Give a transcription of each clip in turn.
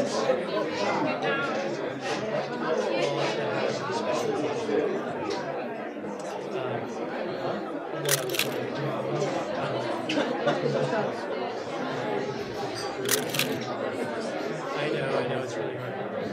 I know, it's really hard.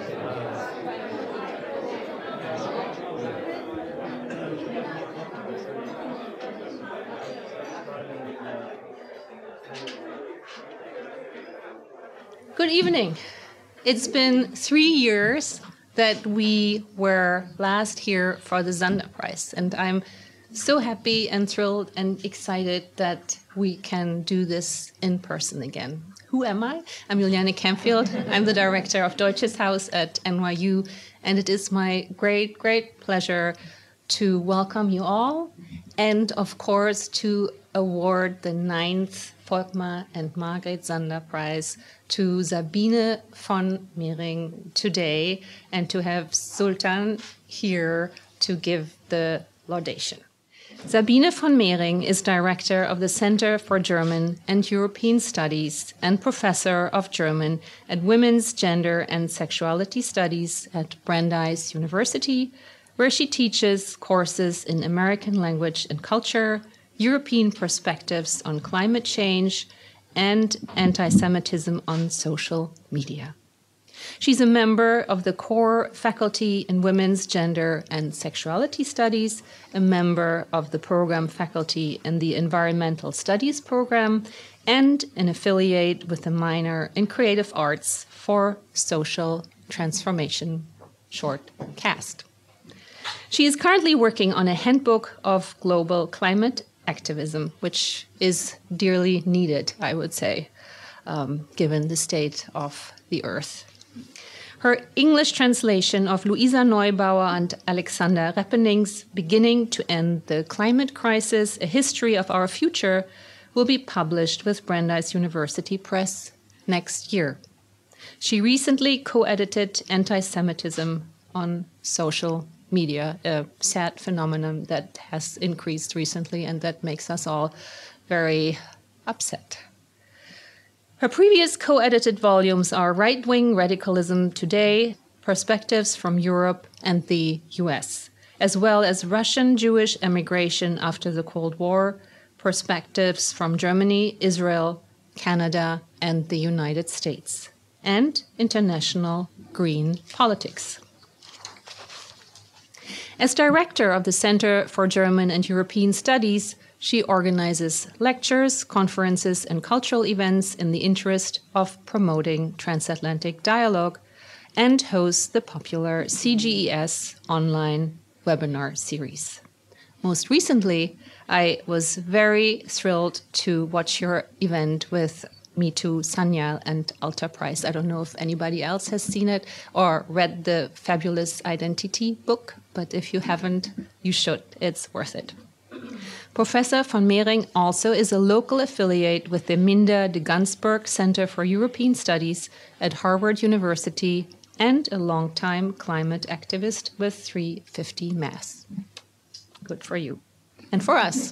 Good evening. It's been 3 years that we were last here for the SanderPrize, and I'm so happy and thrilled and excited that we can do this in person again. Who am I? I'm Juliane Campfield. I'm the director of Deutsches Haus at NYU, and it is my great, great pleasure to welcome you all and, of course, to award the 9th Volkmar and Margret SanderPrize to Sabine von Mering today, and to have Sultan here to give the laudation. Sabine von Mering is director of the Center for German and European Studies and professor of German at Women's Gender and Sexuality Studies at Brandeis University, where she teaches courses in American language and culture, European perspectives on climate change, and anti-Semitism on social media. She's a member of the core faculty in Women's Gender and Sexuality Studies, a member of the program faculty in the Environmental Studies program, and an affiliate with the minor in Creative Arts for Social Transformation, short CAST. She is currently working on a handbook of global climate activism, which is dearly needed, I would say, given the state of the earth. Her English translation of Luisa Neubauer and Alexander Reppening's Beginning to End the Climate Crisis, A History of Our Future, will be published with Brandeis University Press next year. She recently co-edited Antisemitism on Social Media, a sad phenomenon that has increased recently and that makes us all very upset. Her previous co-edited volumes are Right-Wing Radicalism Today, Perspectives from Europe and the US, as well as Russian Jewish Emigration After the Cold War, Perspectives from Germany, Israel, Canada, and the United States, and International Green Politics. As director of the Center for German and European Studies, she organizes lectures, conferences, and cultural events in the interest of promoting transatlantic dialogue, and hosts the popular CGES online webinar series. Most recently, I was very thrilled to watch your event with Me Too, Sanyal, and Alta Price. I don't know if anybody else has seen it or read the Fabulous Identity book, but if you haven't, you should. It's worth it. Professor von Mering also is a local affiliate with the Minda de Gansberg Center for European Studies at Harvard University and a longtime climate activist with 350 Mass. Good for you. And for us.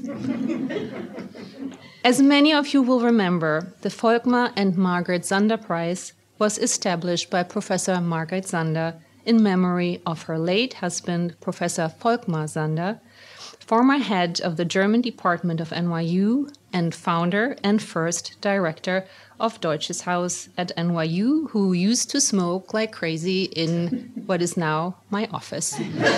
As many of you will remember, the Volkmar and Margret SanderPrize was established by Professor Margret Sander in memory of her late husband, Professor Volkmar Sander, former head of the German department of NYU and founder and first director of Deutsches Haus at NYU, who used to smoke like crazy in what is now my office.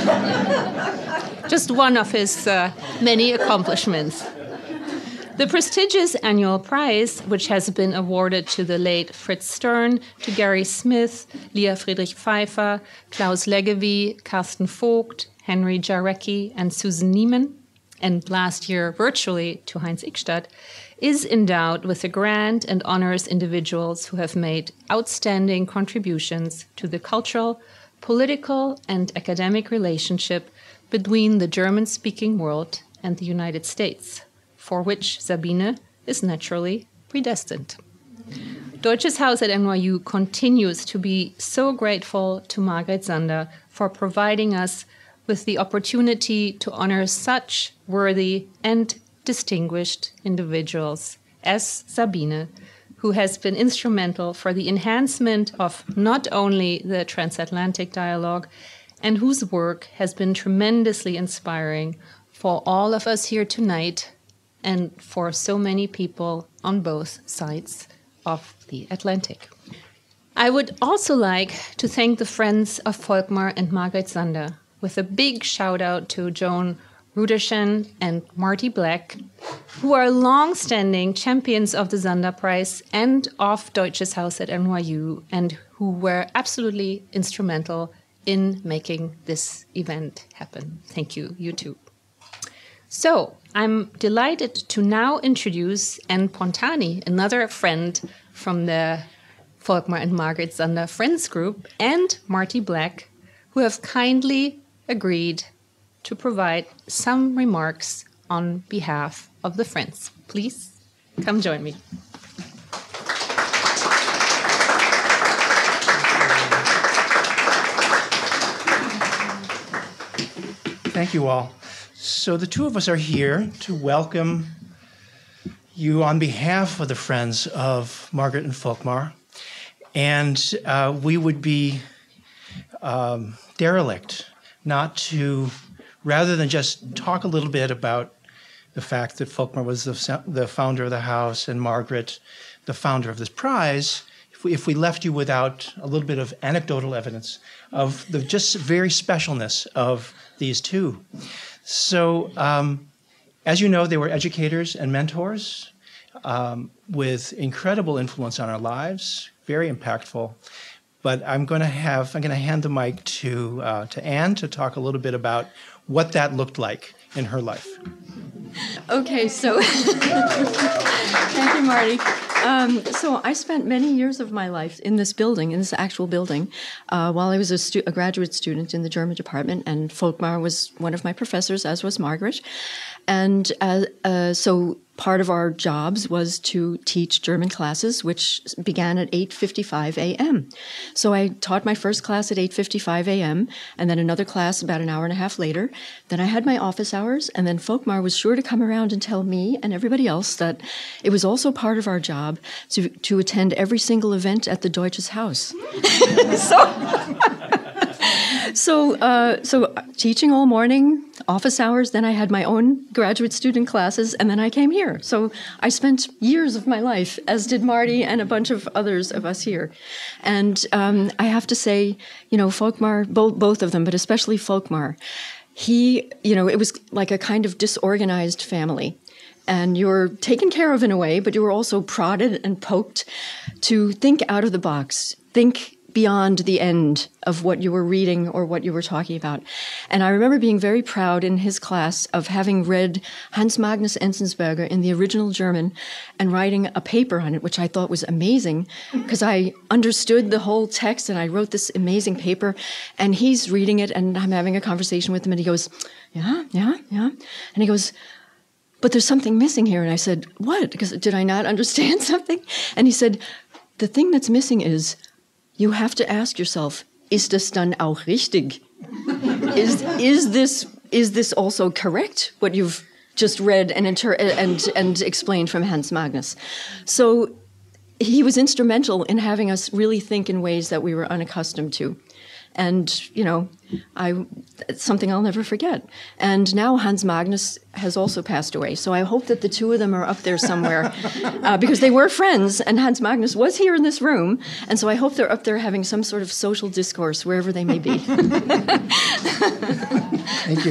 Just one of his many accomplishments. The prestigious annual prize, which has been awarded to the late Fritz Stern, to Gary Smith, Leah Friedrich Pfeiffer, Klaus Leggevi, Carsten Vogt, Henry Jarecki, and Susan Neiman, and last year virtually to Heinz Ickstadt, is endowed with the grant and honors individuals who have made outstanding contributions to the cultural, political, and academic relationship between the German-speaking world and the United States, for which Sabine is naturally predestined. Deutsches Haus at NYU continues to be so grateful to Margret Sander for providing us with the opportunity to honor such worthy and distinguished individuals as Sabine, who has been instrumental for the enhancement of not only the transatlantic dialogue, and whose work has been tremendously inspiring for all of us here tonight and for so many people on both sides of the Atlantic. I would also like to thank the friends of Volkmar and Margret Zander, with a big shout out to Joan Ruderschen and Marty Black, who are long-standing champions of the SanderPrize and of Deutsches Haus at NYU, and who were absolutely instrumental in making this event happen. Thank you, you too. So, I'm delighted to now introduce Anne Pontani, another friend from the Volkmar and Margret Zander Friends Group, and Marty Black, who have kindly agreed to provide some remarks on behalf of the friends. Please come join me. Thank you all. So the two of us are here to welcome you on behalf of the friends of Margret and Volkmar. And we would be derelict not to, rather than just talk a little bit about the fact that Volkmar was the founder of the house and Margret the founder of this prize, if we left you without a little bit of anecdotal evidence of the just very specialness of these two. So, as you know, they were educators and mentors with incredible influence on our lives, very impactful. But I'm going to hand the mic to Anne to talk a little bit about what that looked like in her life. Okay, so thank you, Marty. So I spent many years of my life in this building, in this actual building, while I was a graduate student in the German department, and Volkmar was one of my professors, as was Margret. And so part of our jobs was to teach German classes, which began at 8:55 a.m. So I taught my first class at 8:55 a.m., and then another class about an hour and a half later. Then I had my office hours, and then Volkmar was sure to come around and tell me and everybody else that it was also part of our job to attend every single event at the Deutsches Haus. So teaching all morning, office hours, then I had my own graduate student classes, and then I came here. So I spent years of my life, as did Marty and a bunch of others of us here. And I have to say, Volkmar, both of them, but especially Volkmar, it was like a kind of disorganized family. And you're taken care of in a way, but you were also prodded and poked to think out of the box, think beyond the end of what you were reading or what you were talking about. And I remember being very proud in his class of having read Hans Magnus Enzensberger in the original German and writing a paper on it, which I thought was amazing because I understood the whole text and I wrote this amazing paper. And he's reading it and I'm having a conversation with him and he goes, yeah. And he goes, but there's something missing here. And I said, what? Because did I not understand something? And he said, the thing that's missing is you have to ask yourself, ist das dann auch richtig? Is this also correct, what you've just read and explained from Hans Magnus? So he was instrumental in having us really think in ways that we were unaccustomed to. And, it's something I'll never forget. And now Hans Magnus has also passed away. So I hope that the two of them are up there somewhere because they were friends and Hans Magnus was here in this room. And so I hope they're up there having some sort of social discourse wherever they may be. Thank you.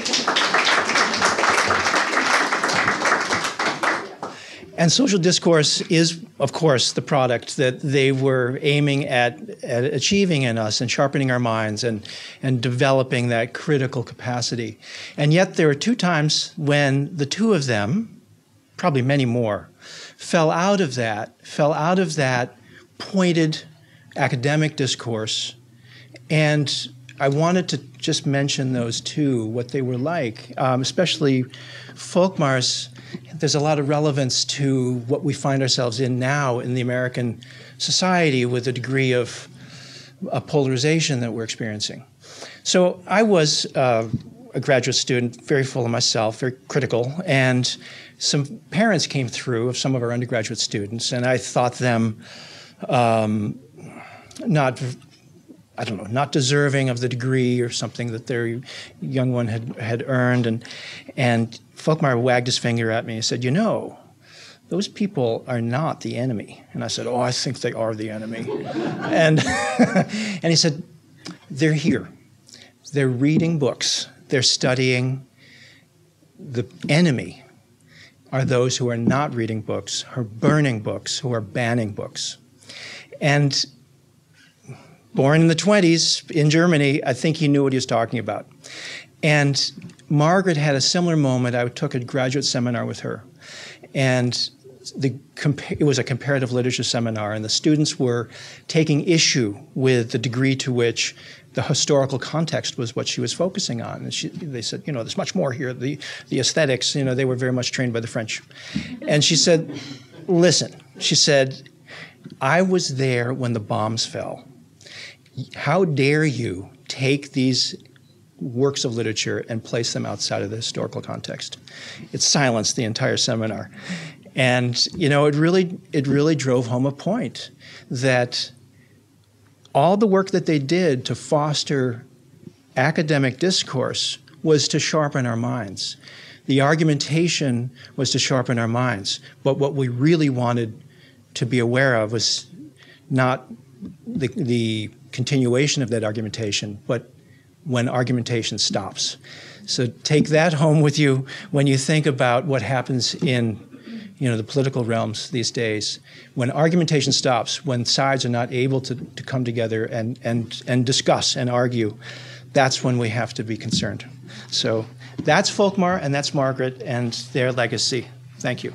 And social discourse is, of course, the product that they were aiming at achieving in us and sharpening our minds and developing that critical capacity. And yet there were two times when the two of them, probably many more, fell out of that pointed academic discourse. And I wanted to just mention those two, what they were like, especially Volkmar's. There's a lot of relevance to what we find ourselves in now in the American society with the degree of polarization that we're experiencing. So I was a graduate student, very full of myself, very critical, and some parents came through of some of our undergraduate students, and I thought them not deserving of the degree or something that their young one had earned, and Volkmar wagged his finger at me and said, "You know, those people are not the enemy." And I said, "Oh, I think they are the enemy." and and he said, "They're here. They're reading books. They're studying. The enemy are those who are not reading books, who are burning books, who are banning books." And born in the 20s in Germany, I think he knew what he was talking about. And Margret had a similar moment. I took a graduate seminar with her. And it was a comparative literature seminar, and the students were taking issue with the degree to which the historical context was what she was focusing on. And they said, you know, there's much more here. The aesthetics, you know, they were very much trained by the French. And she said, listen, she said, I was there when the bombs fell. How dare you take these works of literature and place them outside of the historical context? It silenced the entire seminar. And, you know, it really drove home a point that all the work that they did to foster academic discourse was to sharpen our minds. The argumentation was to sharpen our minds. But what we really wanted to be aware of was not the continuation of that argumentation, but when argumentation stops. So take that home with you when you think about what happens in, you know, the political realms these days. When argumentation stops, when sides are not able to come together and discuss and argue, that's when we have to be concerned. So that's Volkmar and that's Margret and their legacy. Thank you.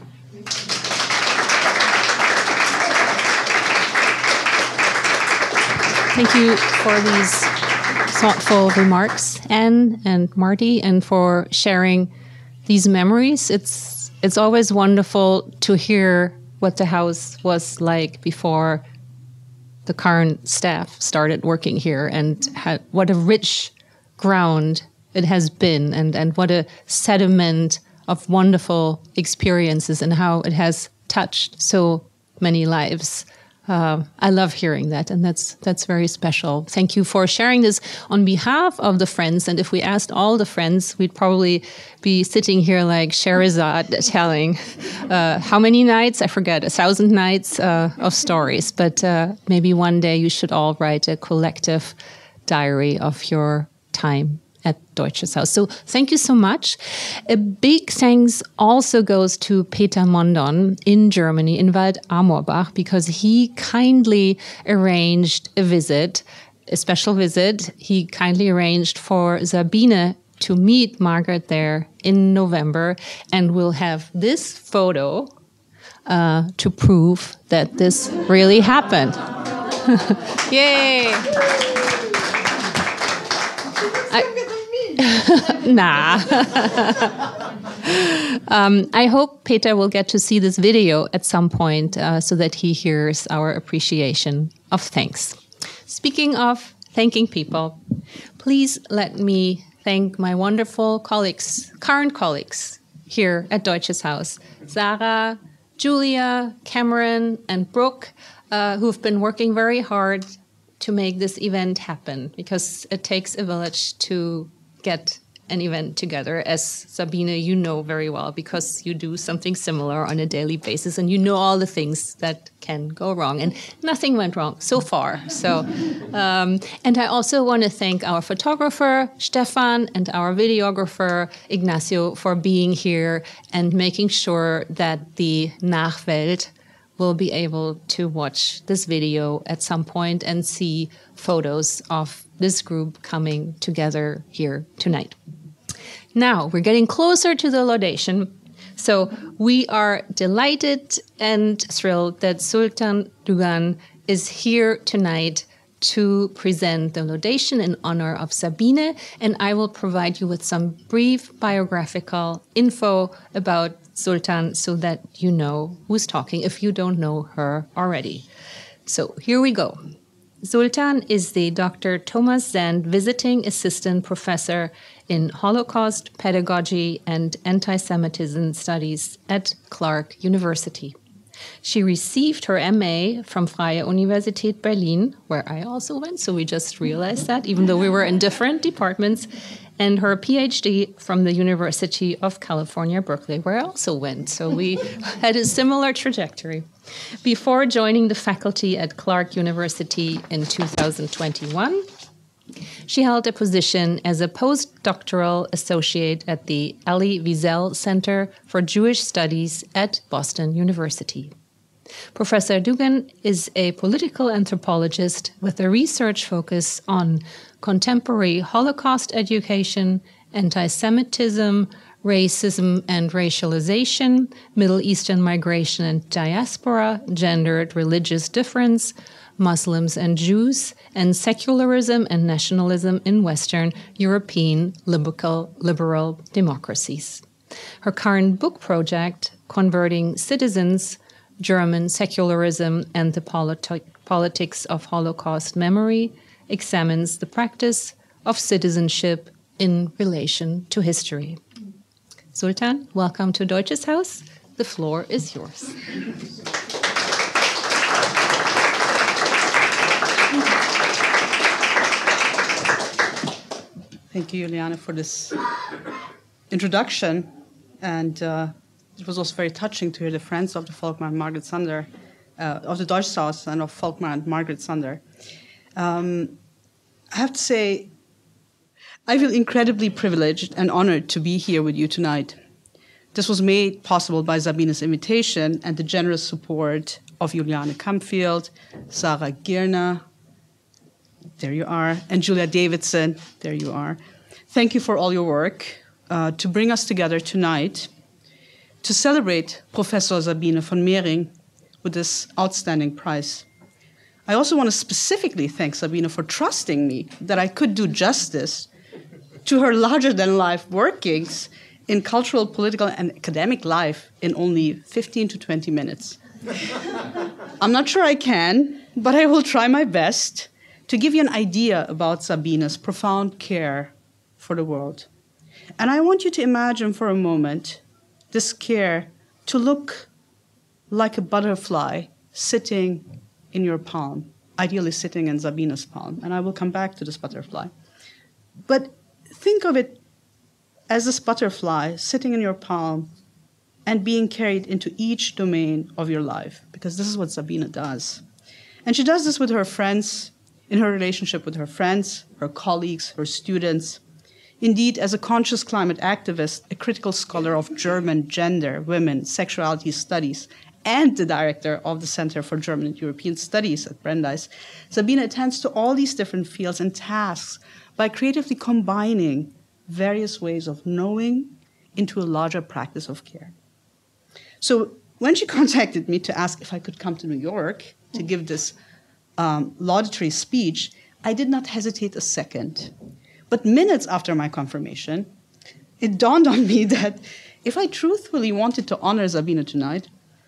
Thank you for these thoughtful remarks, Anne and Marty, and for sharing these memories. It's always wonderful to hear what the house was like before the current staff started working here, and what a rich ground it has been, and what a sediment of wonderful experiences, and how it has touched so many lives. I love hearing that, and that's very special. Thank you for sharing this on behalf of the friends. And if we asked all the friends, we'd probably be sitting here like Sherazade telling how many nights? I forget, 1,000 nights of stories. But maybe one day you should all write a collective diary of your time at Deutsches Haus. So thank you so much. A big thanks also goes to Peter Mondon in Germany, in Wald-Amorbach, because he kindly arranged a special visit. He kindly arranged for Sabine to meet Margret there in November, and we'll have this photo to prove that this really happened. Yay! Nah. I hope Peter will get to see this video at some point so that he hears our appreciation of thanks. Speaking of thanking people, please let me thank my wonderful colleagues, current colleagues here at Deutsches Haus, Sarah, Julia, Cameron, and Brooke, who've been working very hard to make this event happen, because it takes a village to get an event together, as Sabine, you know very well, because you do something similar on a daily basis, and you know all the things that can go wrong, and nothing went wrong so far. So, and I also want to thank our photographer, Stefan, and our videographer, Ignacio, for being here and making sure that the Nachwelt will be able to watch this video at some point and see photos of this group coming together here tonight. Now, we're getting closer to the laudation. So we are delighted and thrilled that Sultan Doughan is here tonight to present the laudation in honor of Sabine, and I will provide you with some brief biographical info about Sultan so that you know who's talking if you don't know her already. So here we go. Sultan is the Dr. Thomas Zand Visiting Assistant Professor in Holocaust, Pedagogy, and Antisemitism Studies at Clark University. She received her MA from Freie Universität Berlin, where I also went, so we just realized that, even though we were in different departments, and her PhD from the University of California, Berkeley, where I also went. So we had a similar trajectory. Before joining the faculty at Clark University in 2021, she held a position as a postdoctoral associate at the Elie Wiesel Center for Jewish Studies at Boston University. Professor Doughan is a political anthropologist with a research focus on contemporary Holocaust education, anti-Semitism, racism and racialization, Middle Eastern migration and diaspora, gendered religious difference, Muslims and Jews, and secularism and nationalism in Western European liberal democracies. Her current book project, Converting Citizens, German Secularism and the Politics of Holocaust Memory, examines the practice of citizenship in relation to history. Sultan, welcome to Deutsches Haus. The floor is yours. Thank you, Juliane, for this introduction. And it was also very touching to hear the friends of the Volkmar and Margret Sander, of the Deutsches Haus and of Volkmar and Margret Sander. I have to say, I feel incredibly privileged and honored to be here with you tonight. This was made possible by Sabine's invitation and the generous support of Juliane Kampfield, Sarah Girner, there you are, and Julia Davidson, there you are. Thank you for all your work to bring us together tonight to celebrate Professor Sabine von Mering with this outstanding prize. I also want to specifically thank Sabine for trusting me that I could do justice to her larger-than-life workings in cultural, political, and academic life in only 15 to 20 minutes. I'm not sure I can, but I will try my best to give you an idea about Sabine's profound care for the world. And I want you to imagine for a moment this care to look like a butterfly sitting in your palm, ideally sitting in Sabine's palm. And I will come back to this butterfly. But think of it as this butterfly sitting in your palm and being carried into each domain of your life, because this is what Sabine does. And she does this with her friends, in her relationship with her friends, her colleagues, her students. Indeed, as a conscious climate activist, a critical scholar of German gender, women, sexuality studies, and the director of the Center for German and European Studies at Brandeis, Sabine attends to all these different fields and tasks by creatively combining various ways of knowing into a larger practice of care. So when she contacted me to ask if I could come to New York to give this laudatory speech, I did not hesitate a second. But minutes after my confirmation, it dawned on me that if I truthfully wanted to honor Sabine tonight,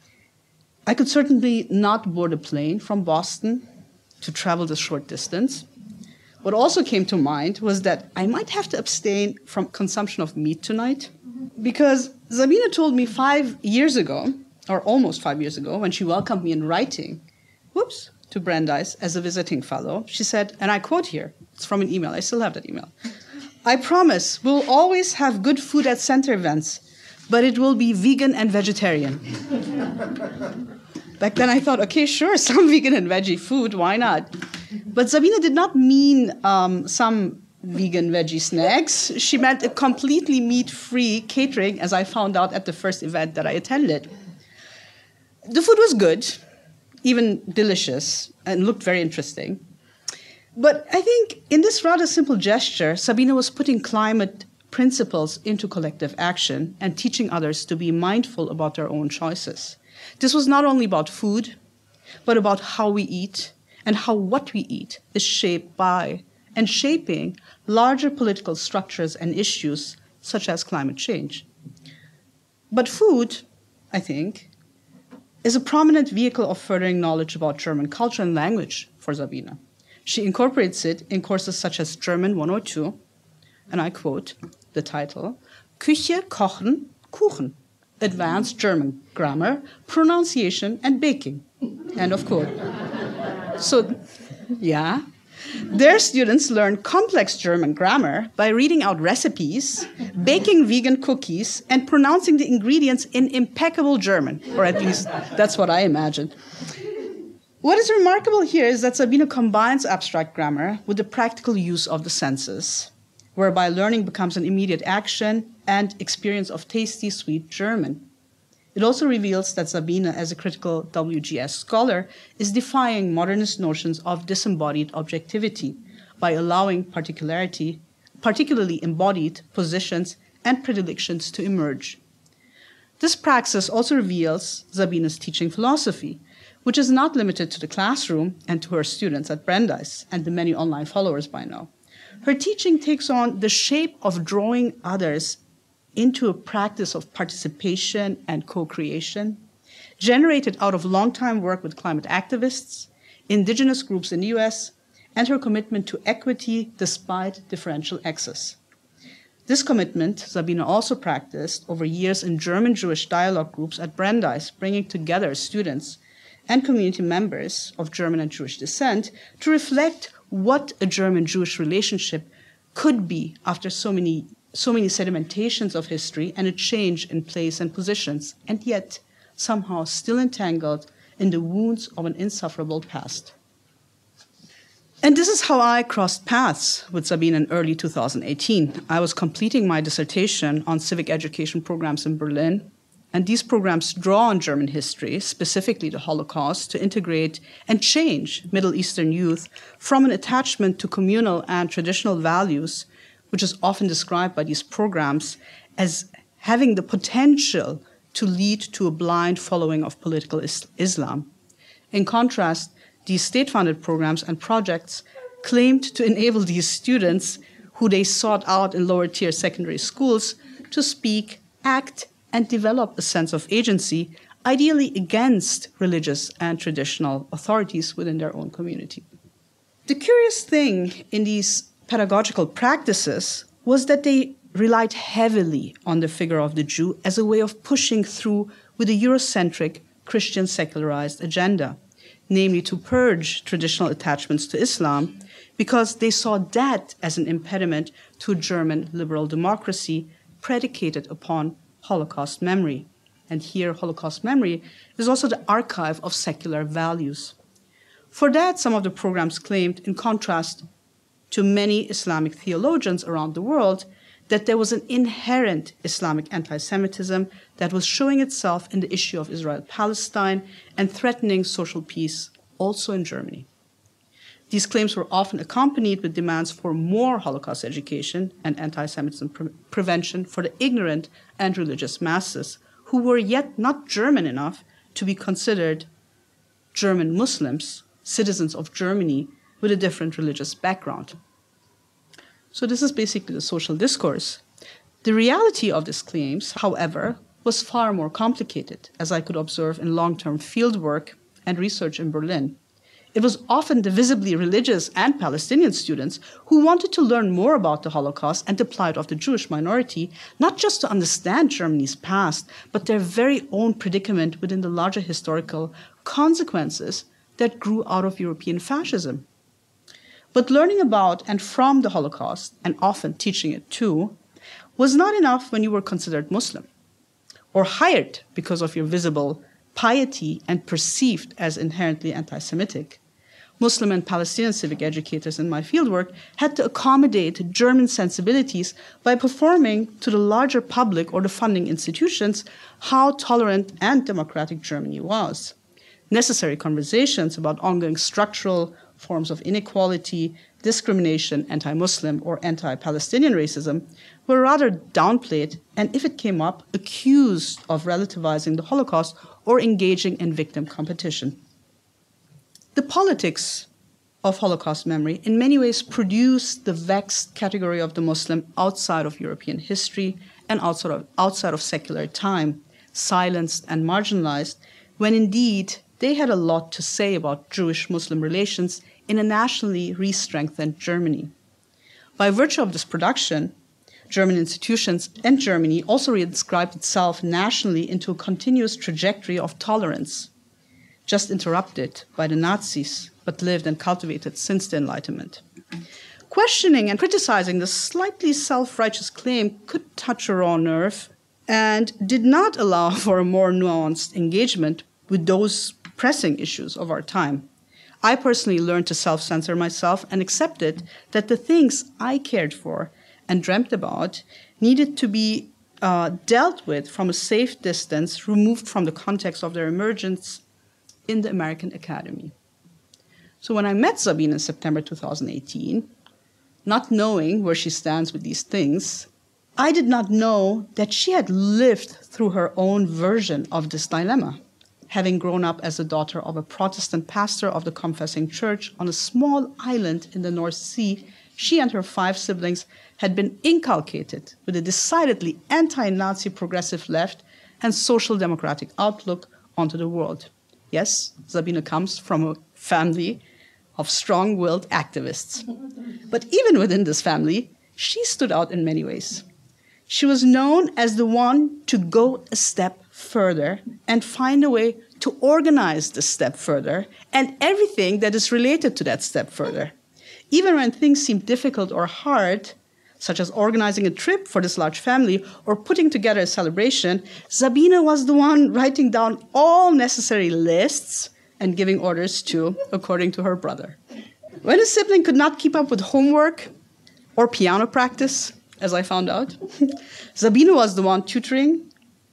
I could certainly not board a plane from Boston to travel this short distance. What also came to mind was that I might have to abstain from consumption of meat tonight, because Sabine told me 5 years ago, or almost 5 years ago, when she welcomed me in writing, to Brandeis as a visiting fellow, she said, and I quote here, it's from an email, I still have that email, "I promise we'll always have good food at center events, but it will be vegan and vegetarian." Back then I thought, okay, sure, some vegan and veggie food, why not? But Sabine did not mean some vegan veggie snacks. She meant a completely meat-free catering, as I found out at the first event that I attended. The food was good, even delicious, and looked very interesting. But I think in this rather simple gesture, Sabine was putting climate principles into collective action and teaching others to be mindful about their own choices. This was not only about food, but about how we eat and how what we eat is shaped by and shaping larger political structures and issues such as climate change. But food, I think, is a prominent vehicle of furthering knowledge about German culture and language for Sabine. She incorporates it in courses such as German 102, and I quote the title, Küche, Kochen, Kuchen, Advanced German Grammar, Pronunciation, and Baking, end of quote. So, yeah, their students learn complex German grammar by reading out recipes, baking vegan cookies, and pronouncing the ingredients in impeccable German, or at least that's what I imagine. What is remarkable here is that Sabine combines abstract grammar with the practical use of the senses, whereby learning becomes an immediate action and experience of tasty, sweet German. It also reveals that Sabine, as a critical WGS scholar, is defying modernist notions of disembodied objectivity by allowing particularly embodied positions and predilections to emerge. This praxis also reveals Sabine's teaching philosophy, which is not limited to the classroom and to her students at Brandeis and the many online followers by now. Her teaching takes on the shape of drawing others into a practice of participation and co-creation, generated out of long-time work with climate activists, indigenous groups in the US, and her commitment to equity despite differential access. This commitment Sabine also practiced over years in German-Jewish dialogue groups at Brandeis, bringing together students and community members of German and Jewish descent to reflect what a German-Jewish relationship could be after so many sedimentations of history and a change in place and positions, and yet somehow still entangled in the wounds of an insufferable past. And this is how I crossed paths with Sabine in early 2018. I was completing my dissertation on civic education programs in Berlin, and these programs draw on German history, specifically the Holocaust, to integrate and change Middle Eastern youth from an attachment to communal and traditional values, which is often described by these programs as having the potential to lead to a blind following of political Islam. In contrast, these state-funded programs and projects claimed to enable these students, who they sought out in lower-tier secondary schools, to speak, act, and develop a sense of agency, ideally against religious and traditional authorities within their own community. The curious thing in these pedagogical practices was that they relied heavily on the figure of the Jew as a way of pushing through with a Eurocentric, Christian secularized agenda, namely to purge traditional attachments to Islam, because they saw that as an impediment to a German liberal democracy predicated upon Holocaust memory. And here, Holocaust memory is also the archive of secular values. For that, some of the programs claimed, in contrast to many Islamic theologians around the world, that there was an inherent Islamic anti-Semitism that was showing itself in the issue of Israel-Palestine and threatening social peace also in Germany. These claims were often accompanied with demands for more Holocaust education and anti-Semitism prevention for the ignorant and religious masses who were yet not German enough to be considered German Muslims, citizens of Germany with a different religious background. So this is basically the social discourse. The reality of these claims, however, was far more complicated, as I could observe in long-term fieldwork and research in Berlin. It was often the visibly religious and Palestinian students who wanted to learn more about the Holocaust and the plight of the Jewish minority, not just to understand Germany's past, but their very own predicament within the larger historical consequences that grew out of European fascism. But learning about and from the Holocaust, and often teaching it too, was not enough when you were considered Muslim, or hired because of your visible piety and perceived as inherently anti-Semitic. Muslim and Palestinian civic educators in my fieldwork had to accommodate German sensibilities by performing to the larger public or the funding institutions how tolerant and democratic Germany was. Necessary conversations about ongoing structural forms of inequality, discrimination, anti-Muslim or anti-Palestinian racism were rather downplayed and, if it came up, accused of relativizing the Holocaust or engaging in victim competition. The politics of Holocaust memory in many ways produced the vexed category of the Muslim outside of European history and outside of secular time, silenced and marginalized, when indeed they had a lot to say about Jewish-Muslim relations in a nationally re-strengthened Germany. By virtue of this production, German institutions and Germany also reinscribed itself nationally into a continuous trajectory of tolerance, just interrupted by the Nazis, but lived and cultivated since the Enlightenment. Questioning and criticizing the slightly self-righteous claim could touch a raw nerve and did not allow for a more nuanced engagement with those pressing issues of our time. I personally learned to self-censor myself and accepted that the things I cared for and dreamt about needed to be dealt with from a safe distance, removed from the context of their emergence in the American Academy. So when I met Sabine in September 2018, not knowing where she stands with these things, I did not know that she had lived through her own version of this dilemma. Having grown up as the daughter of a Protestant pastor of the Confessing Church on a small island in the North Sea, she and her 5 siblings had been inculcated with a decidedly anti-Nazi progressive left and social democratic outlook onto the world. Yes, Sabine comes from a family of strong-willed activists. But even within this family, she stood out in many ways. She was known as the one to go a step further and find a way to organize the step further and everything that is related to that step further. Even when things seemed difficult or hard, such as organizing a trip for this large family or putting together a celebration, Sabine was the one writing down all necessary lists and giving orders to, according to her brother. When a sibling could not keep up with homework or piano practice, as I found out, Sabine was the one tutoring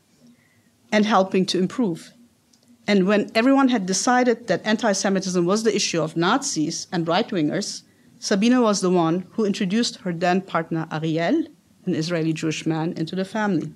and helping to improve. And when everyone had decided that anti-Semitism was the issue of Nazis and right-wingers, Sabine was the one who introduced her then partner Ariel, an Israeli Jewish man, into the family.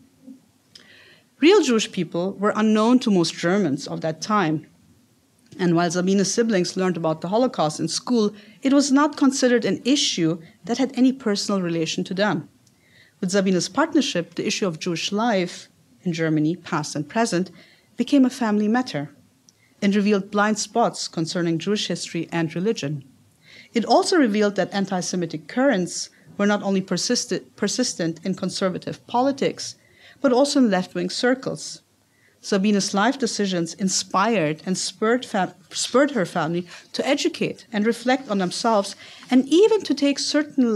Real Jewish people were unknown to most Germans of that time. And while Sabine's siblings learned about the Holocaust in school, it was not considered an issue that had any personal relation to them. With Sabine's partnership, the issue of Jewish life in Germany, past and present, became a family matter and revealed blind spots concerning Jewish history and religion. It also revealed that anti-Semitic currents were not only persistent in conservative politics, but also in left-wing circles. Sabine's life decisions inspired and spurred her family to educate and reflect on themselves and even to take certain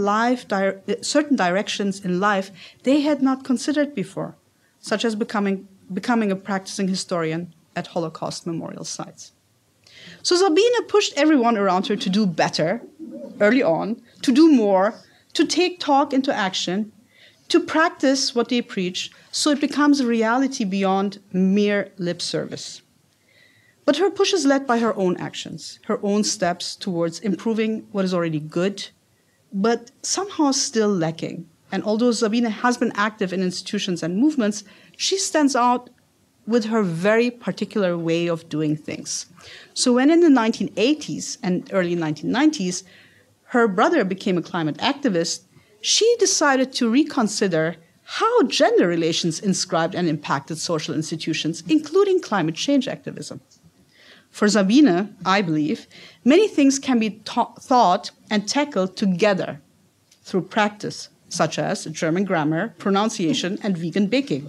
directions in life they had not considered before, such as becoming a practicing historian at Holocaust memorial sites. So Sabine pushed everyone around her to do better early on, to do more, to take talk into action, to practice what they preach, so it becomes a reality beyond mere lip service. But her push is led by her own actions, her own steps towards improving what is already good, but somehow still lacking. And although Sabine has been active in institutions and movements, she stands out with her very particular way of doing things. So when in the 1980s and early 1990s, her brother became a climate activist, she decided to reconsider how gender relations inscribed and impacted social institutions, including climate change activism. For Sabine, I believe, many things can be thought and tackled together through practice, such as German grammar, pronunciation, and vegan baking,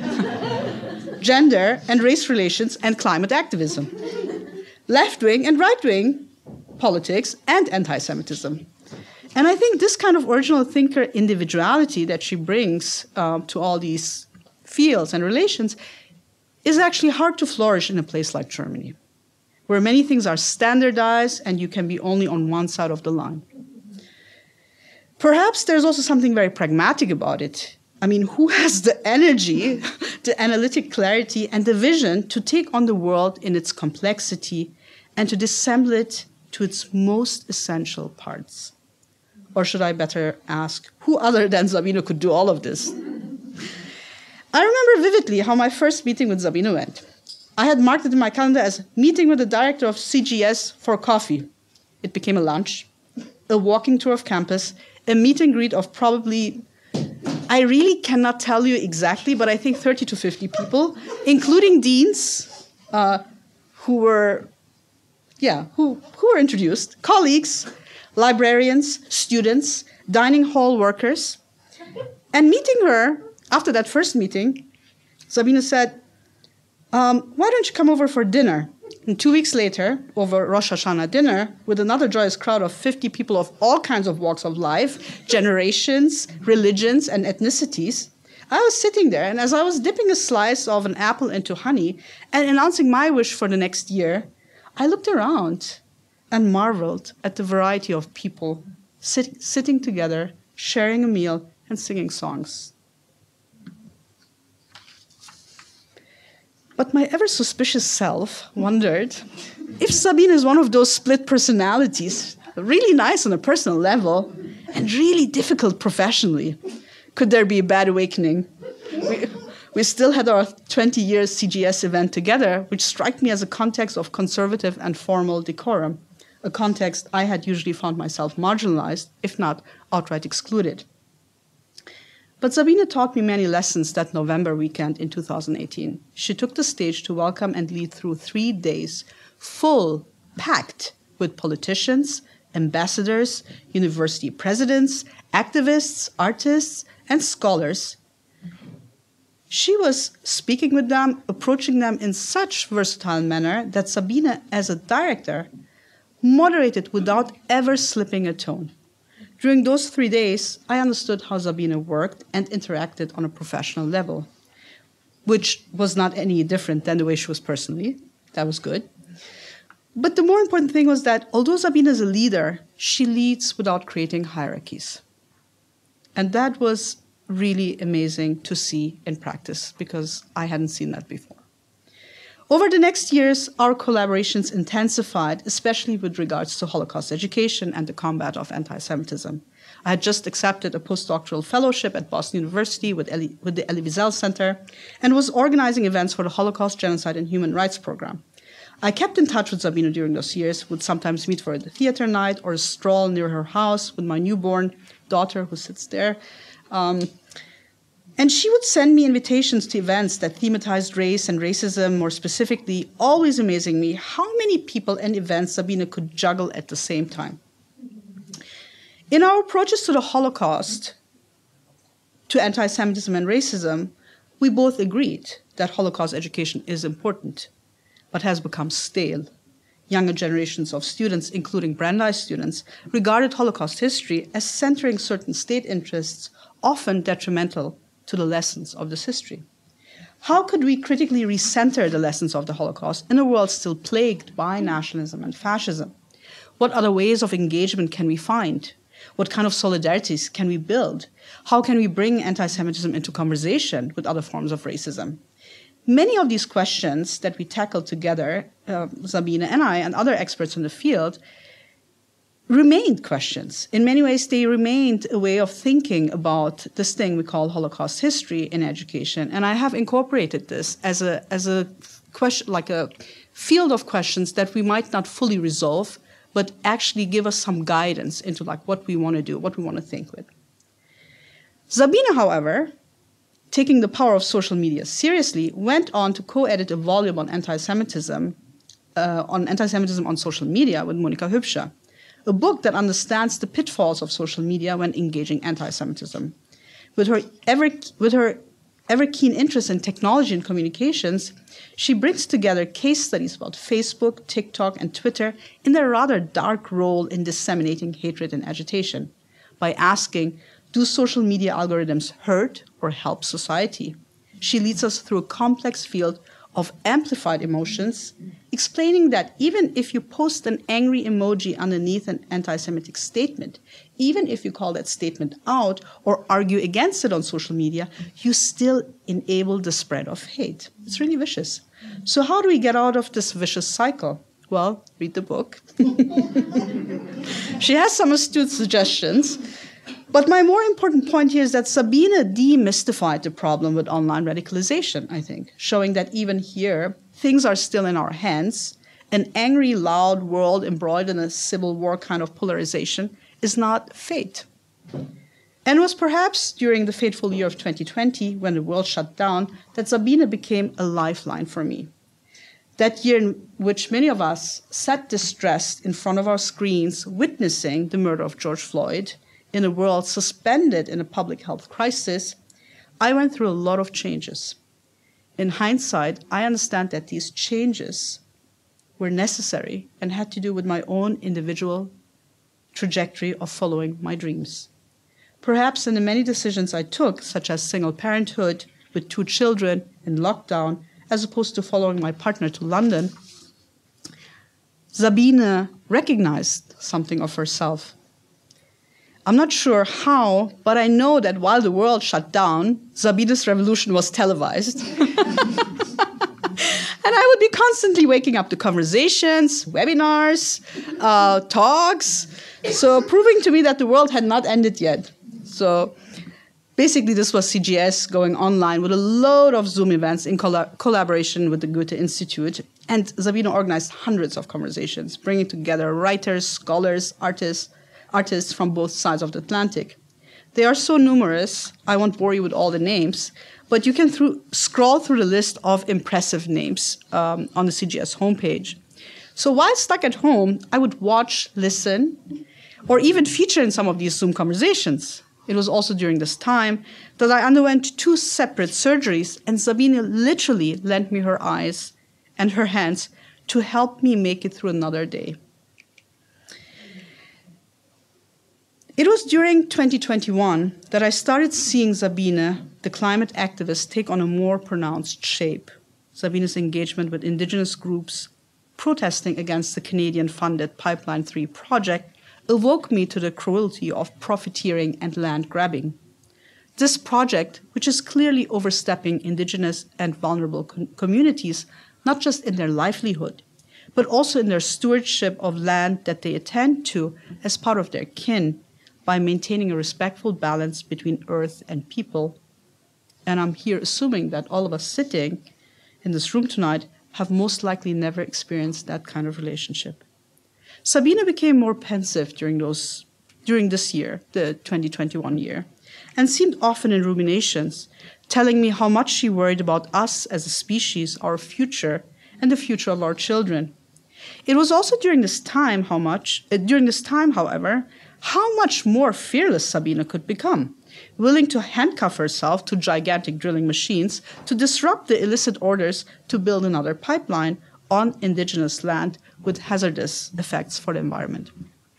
gender and race relations and climate activism, left-wing and right-wing politics and anti-Semitism. And I think this kind of original thinker individuality that she brings to all these fields and relations is actually hard to flourish in a place like Germany, where many things are standardized and you can be only on one side of the line. Perhaps there's also something very pragmatic about it. I mean, who has the energy, the analytic clarity, and the vision to take on the world in its complexity and to disassemble it to its most essential parts? Or should I better ask, who other than Sabine could do all of this? I remember vividly how my first meeting with Sabine went. I had marked it in my calendar as meeting with the director of CGES for coffee. It became a lunch, a walking tour of campus, a meet and greet of probably, I really cannot tell you exactly, but I think 30 to 50 people, including deans who were who were introduced, colleagues, librarians, students, dining hall workers. And meeting her, after that first meeting, Sabine said, why don't you come over for dinner? And 2 weeks later, over Rosh Hashanah dinner, with another joyous crowd of 50 people of all kinds of walks of life, generations, religions, and ethnicities, I was sitting there, and as I was dipping a slice of an apple into honey and announcing my wish for the next year, I looked around and marveled at the variety of people sitting together, sharing a meal, and singing songs. But my ever-suspicious self wondered if Sabine is one of those split personalities, really nice on a personal level and really difficult professionally. Could there be a bad awakening? We still had our 20 years CGES event together, which struck me as a context of conservative and formal decorum, a context I had usually found myself marginalized, if not outright excluded. But Sabine taught me many lessons that November weekend in 2018. She took the stage to welcome and lead through 3 days, full, packed with politicians, ambassadors, university presidents, activists, artists, and scholars. She was speaking with them, approaching them in such versatile manner that Sabine, as a director, moderated without ever slipping a tone. During those 3 days, I understood how Sabine worked and interacted on a professional level, which was not any different than the way she was personally. That was good. But the more important thing was that although Sabine is a leader, she leads without creating hierarchies. And that was really amazing to see in practice because I hadn't seen that before. Over the next years, our collaborations intensified, especially with regards to Holocaust education and the combat of anti-Semitism. I had just accepted a postdoctoral fellowship at Boston University with the Elie Wiesel Center and was organizing events for the Holocaust, Genocide, and Human Rights program. I kept in touch with Sabine during those years, would sometimes meet for a theater night or a stroll near her house with my newborn daughter who sits there. And she would send me invitations to events that thematized race and racism, more specifically, always amazing me how many people and events Sabine could juggle at the same time. In our approaches to the Holocaust, to anti-Semitism and racism, we both agreed that Holocaust education is important, but has become stale. Younger generations of students, including Brandeis students, regarded Holocaust history as centering certain state interests, often detrimental to the lessons of this history. How could we critically recenter the lessons of the Holocaust in a world still plagued by nationalism and fascism? What other ways of engagement can we find? What kind of solidarities can we build? How can we bring anti-Semitism into conversation with other forms of racism? Many of these questions that we tackled together, Sabine and I and other experts in the field, remained questions. In many ways, they remained a way of thinking about this thing we call Holocaust history in education. And I have incorporated this as a question, like a field of questions that we might not fully resolve, but actually give us some guidance into like what we want to do, what we want to think with. Sabine, however, taking the power of social media seriously, went on to co-edit a volume on anti-Semitism on social media with Monika Hübscher, a book that understands the pitfalls of social media when engaging anti-Semitism. With her ever keen interest in technology and communications, she brings together case studies about Facebook, TikTok, and Twitter in their rather dark role in disseminating hatred and agitation by asking, do social media algorithms hurt or help society? She leads us through a complex field of amplified emotions, explaining that even if you post an angry emoji underneath an anti-Semitic statement, even if you call that statement out or argue against it on social media, you still enable the spread of hate. It's really vicious. So how do we get out of this vicious cycle? Well, read the book. She has some astute suggestions. But my more important point here is that Sabine demystified the problem with online radicalization, I think, showing that even here, things are still in our hands. An angry, loud world embroiled in a civil war kind of polarization is not fate. And it was perhaps during the fateful year of 2020, when the world shut down, that Sabine became a lifeline for me. That year in which many of us sat distressed in front of our screens, witnessing the murder of George Floyd in a world suspended in a public health crisis, I went through a lot of changes. In hindsight, I understand that these changes were necessary and had to do with my own individual trajectory of following my dreams. Perhaps in the many decisions I took, such as single parenthood with 2 children in lockdown, as opposed to following my partner to London, Sabine recognized something of herself. I'm not sure how, but I know that while the world shut down, Sabine's revolution was televised. And I would be constantly waking up to conversations, webinars, talks, so proving to me that the world had not ended yet. So basically, this was CGES going online with a load of Zoom events in collaboration with the Goethe Institute. And Sabine organized hundreds of conversations, bringing together writers, scholars, artists from both sides of the Atlantic. They are so numerous, I won't bore you with all the names, but you can scroll through the list of impressive names on the CGS homepage. So while stuck at home, I would watch, listen, or even feature in some of these Zoom conversations. It was also during this time that I underwent 2 separate surgeries, and Sabine literally lent me her eyes and her hands to help me make it through another day. It was during 2021 that I started seeing Sabine, the climate activist, take on a more pronounced shape. Sabine's engagement with indigenous groups protesting against the Canadian-funded Pipeline 3 project awoke me to the cruelty of profiteering and land grabbing. This project, which is clearly overstepping indigenous and vulnerable communities, not just in their livelihood, but also in their stewardship of land that they attend to as part of their kin, by maintaining a respectful balance between earth and people. And I'm here assuming that all of us sitting in this room tonight have most likely never experienced that kind of relationship. Sabine became more pensive during this year, the 2021 year, and seemed often in ruminations, telling me how much she worried about us as a species, our future, and the future of our children. It was also during this time, however, how much more fearless Sabine could become, willing to handcuff herself to gigantic drilling machines to disrupt the illicit orders to build another pipeline on indigenous land with hazardous effects for the environment.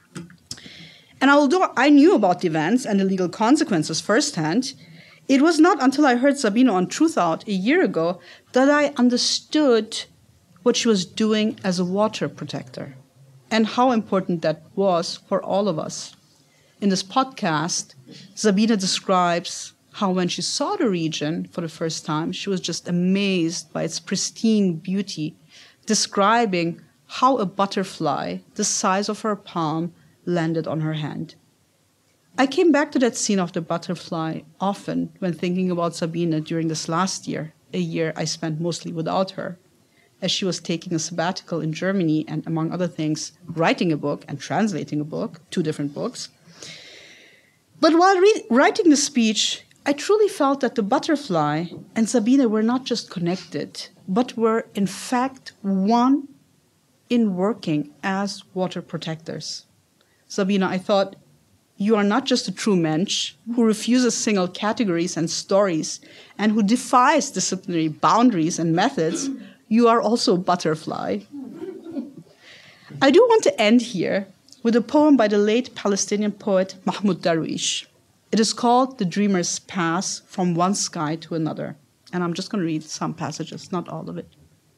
And although I knew about the events and the legal consequences firsthand, it was not until I heard Sabine on Truth Out a year ago that I understood what she was doing as a water protector and how important that was for all of us. In this podcast, Sabine describes how when she saw the region for the first time, she was just amazed by its pristine beauty, describing how a butterfly the size of her palm landed on her hand. I came back to that scene of the butterfly often when thinking about Sabine during this last year, a year I spent mostly without her, as she was taking a sabbatical in Germany and, among other things, writing a book and translating a book, 2 different books. But while writing the speech, I truly felt that the butterfly and Sabine were not just connected, but were in fact one in working as water protectors. Sabine, I thought, you are not just a true mensch who refuses single categories and stories and who defies disciplinary boundaries and methods, you are also a butterfly. I do want to end here with a poem by the late Palestinian poet Mahmoud Darwish. It is called The Dreamer's Pass from One Sky to Another. And I'm just going to read some passages, not all of it.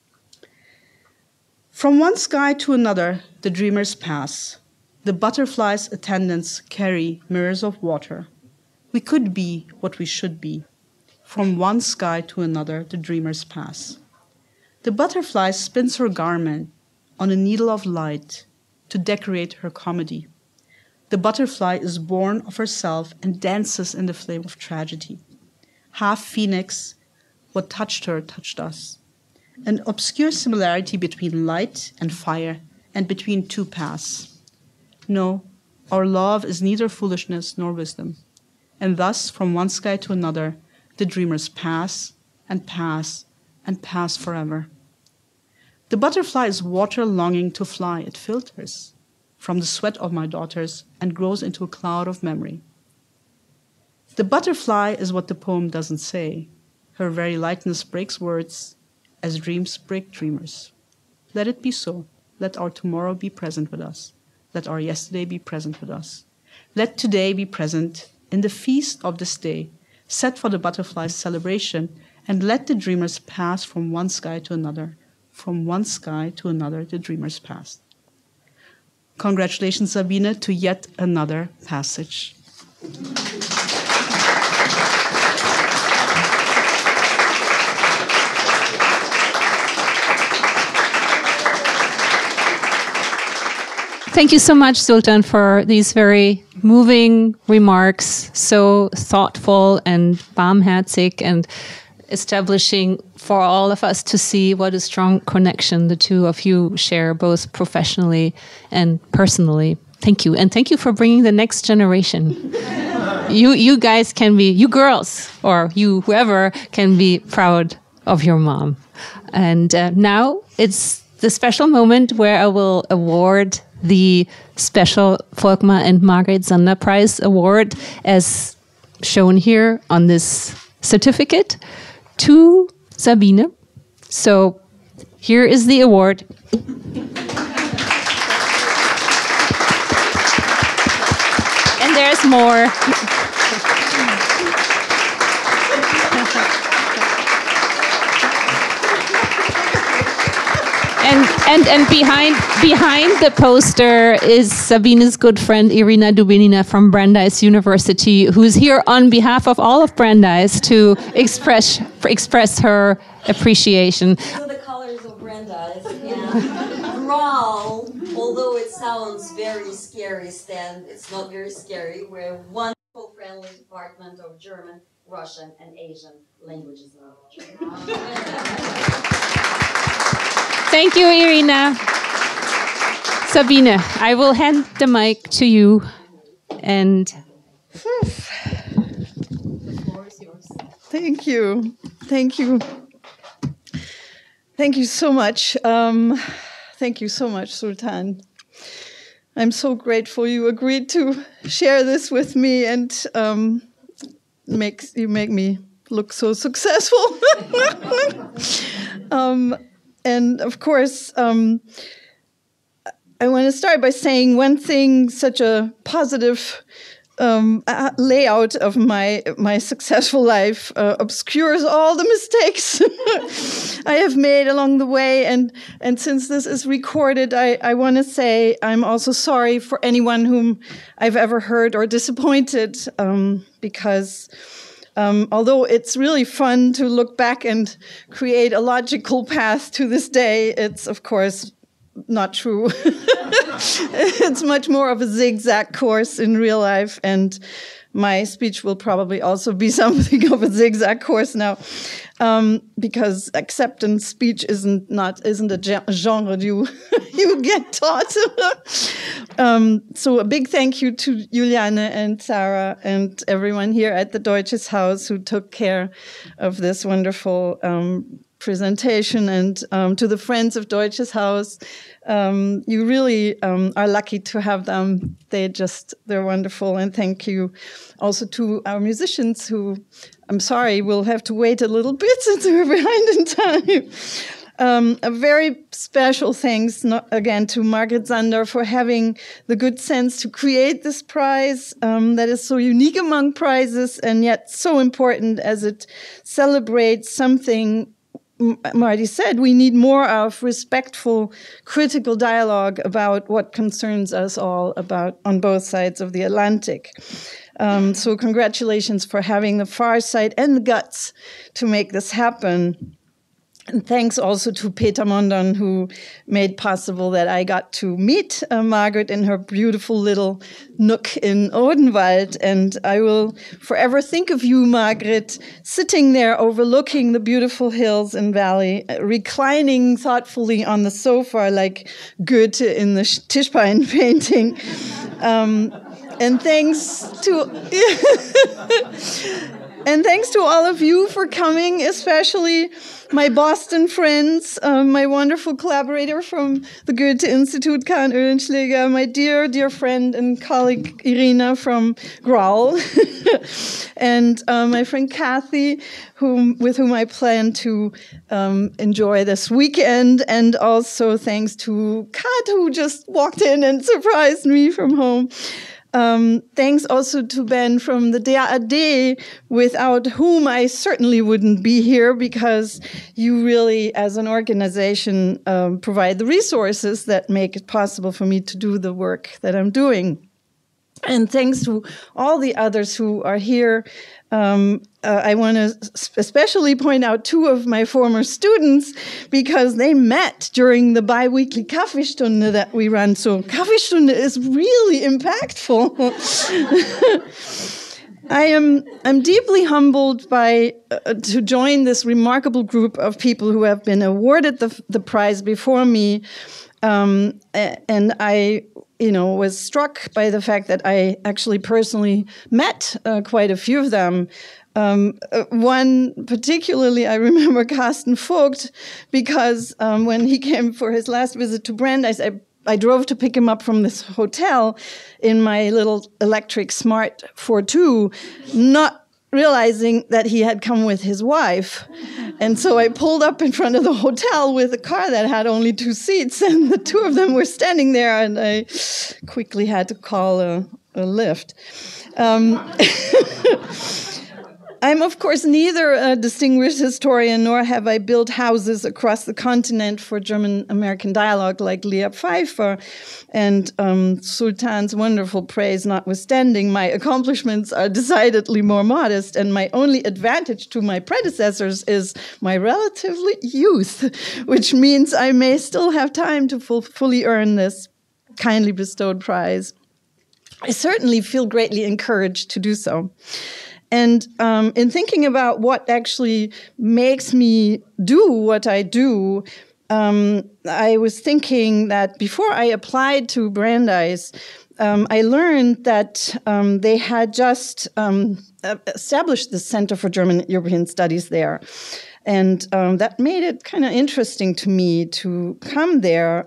From one sky to another, the dreamers pass. The butterfly's attendants carry mirrors of water. We could be what we should be. From one sky to another, the dreamers pass. The butterfly spins her garment on a needle of light to decorate her comedy. The butterfly is born of herself and dances in the flame of tragedy. Half phoenix, what touched her touched us. An obscure similarity between light and fire and between 2 paths. No, our love is neither foolishness nor wisdom. And thus, from one sky to another, the dreamers pass and pass and pass forever. The butterfly is water longing to fly. It filters from the sweat of my daughters and grows into a cloud of memory. The butterfly is what the poem doesn't say. Her very likeness breaks words as dreams break dreamers. Let it be so. Let our tomorrow be present with us. Let our yesterday be present with us. Let today be present in the feast of this day, set for the butterfly's celebration, and let the dreamers pass from one sky to another. From one sky to another, the dreamers passed. Congratulations, Sabine, to yet another passage. Thank you so much, Sultan, for these very moving remarks, so thoughtful and barmherzig, and establishing for all of us to see what a strong connection the two of you share, both professionally and personally. Thank you. And thank you for bringing the next generation. You guys can be, you girls, or you, whoever, can be proud of your mom. And now it's the special moment where I will award the special Volkmar and Margret SanderPrize award, as shown here on this certificate, to Sabine. So here is the award. And there's more. And behind the poster is Sabine's good friend Irina Dubinina from Brandeis University, who's here on behalf of all of Brandeis to express her appreciation. These are the colors of Brandeis. And growl, although it sounds very scary, Stan, it's not very scary. We're a wonderful, friendly department of German, Russian, and Asian languages. Thank you, Irina. Sabine, I will hand the mic to you, and the floor is yours. Thank you. Thank you. Thank you so much. Thank you so much, Sultan. I'm so grateful you agreed to share this with me, and you make me look so successful. And of course, I want to start by saying one thing: such a positive layout of my successful life obscures all the mistakes I have made along the way. And since this is recorded, I want to say I'm also sorry for anyone whom I've ever hurt or disappointed, because although it's really fun to look back and create a logical path to this day, it's of course not true. It's much more of a zigzag course in real life, and my speech will probably also be something of a zigzag course now, because acceptance speech isn't a genre you get taught. So a big thank you to Juliane and Sarah and everyone here at the Deutsches Haus who took care of this wonderful presentation, and to the friends of Deutsches Haus. You really are lucky to have them. They're wonderful. And thank you also to our musicians who, I'm sorry, will have to wait a little bit since we're behind in time. A very special thanks again to Margret Sander for having the good sense to create this prize that is so unique among prizes and yet so important as it celebrates something Marty said. We need more of respectful, critical dialogue about what concerns us all on both sides of the Atlantic. So congratulations for having the foresight and the guts to make this happen. And thanks also to Peter Mondon, who made possible that I got to meet Margret in her beautiful little nook in Odenwald. And I will forever think of you, Margret, sitting there overlooking the beautiful hills and valley, reclining thoughtfully on the sofa like Goethe in the Tischbein painting. And thanks to... And thanks to all of you for coming, especially my Boston friends, my wonderful collaborator from the Goethe Institute, Karen Oehlenschläger, my dear, dear friend and colleague Irina from Growl, and my friend Kathy, with whom I plan to enjoy this weekend, and also thanks to Kat, who just walked in and surprised me from home. Thanks also to Ben from the DAAD, without whom I certainly wouldn't be here, because you really, as an organization, provide the resources that make it possible for me to do the work that I'm doing. And thanks to all the others who are here. I want to especially point out two of my former students, because they met during the bi-weekly Kaffeestunde that we run. So Kaffeestunde is really impactful. I'm deeply humbled to join this remarkable group of people who have been awarded the prize before me. And I was struck by the fact that I actually personally met quite a few of them. One particularly, I remember Carsten Vogt, because when he came for his last visit to Brandeis, I drove to pick him up from this hotel in my little electric Smart 4.2, not realizing that he had come with his wife. And so I pulled up in front of the hotel with a car that had only 2 seats, and the two of them were standing there, and I quickly had to call a lift. I'm, of course, neither a distinguished historian nor have I built houses across the continent for German-American dialogue like Leah Pfeiffer. And Sultan's wonderful praise notwithstanding, my accomplishments are decidedly more modest, and my only advantage to my predecessors is my relatively youth, which means I may still have time to fully earn this kindly bestowed prize. I certainly feel greatly encouraged to do so. And in thinking about what actually makes me do what I do, I was thinking that before I applied to Brandeis, I learned that they had just established the Center for German European Studies there. And that made it kind of interesting to me to come there.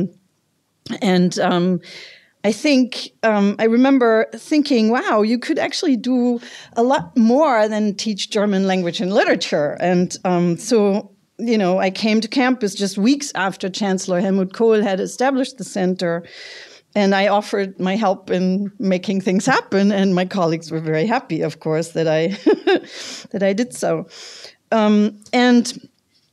I think I remember thinking, wow, you could actually do a lot more than teach German language and literature. And so I came to campus just weeks after Chancellor Helmut Kohl had established the center, and I offered my help in making things happen. And my colleagues were very happy, of course, that I that I did so. And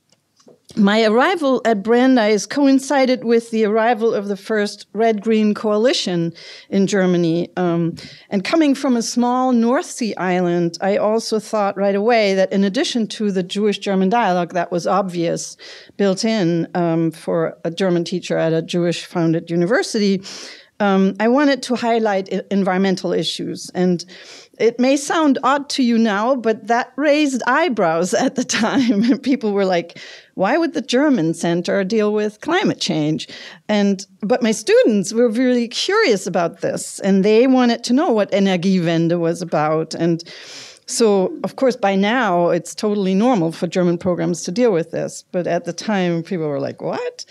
my arrival at Brandeis coincided with the arrival of the first Red-Green coalition in Germany. And coming from a small North Sea island, I also thought right away that in addition to the Jewish-German dialogue that was obvious, built in for a German teacher at a Jewish-founded university, I wanted to highlight environmental issues. And it may sound odd to you now, but that raised eyebrows at the time. People were like, why would the German center deal with climate change? But my students were really curious about this, and they wanted to know what Energiewende was about. And so, of course, by now, it's totally normal for German programs to deal with this. But at the time, people were like, what?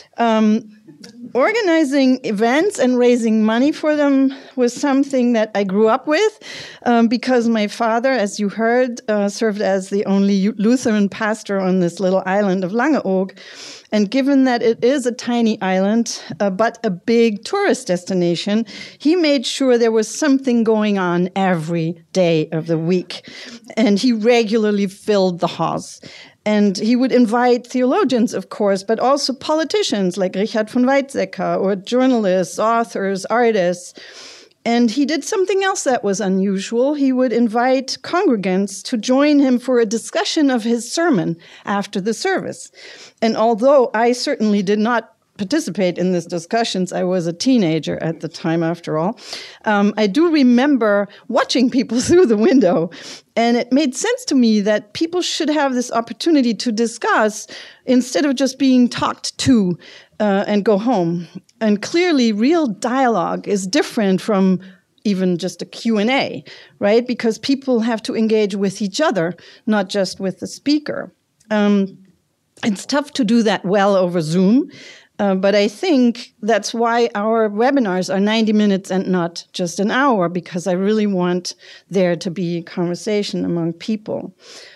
Organizing events and raising money for them was something that I grew up with because my father, as you heard, served as the only Lutheran pastor on this little island of Langeoog. And given that it is a tiny island, but a big tourist destination, he made sure there was something going on every day of the week. And he regularly filled the halls. And he would invite theologians, of course, but also politicians like Richard von Weizsäcker, or journalists, authors, artists. And he did something else that was unusual. He would invite congregants to join him for a discussion of his sermon after the service. And although I certainly did not participate in these discussions, I was a teenager at the time, after all, I do remember watching people through the window. And it made sense to me that people should have this opportunity to discuss instead of just being talked to and go home. And clearly, real dialogue is different from even just a Q&A, right? Because people have to engage with each other, not just with the speaker. It's tough to do that well over Zoom, but I think that's why our webinars are 90 minutes and not just an hour, because I really want there to be conversation among people.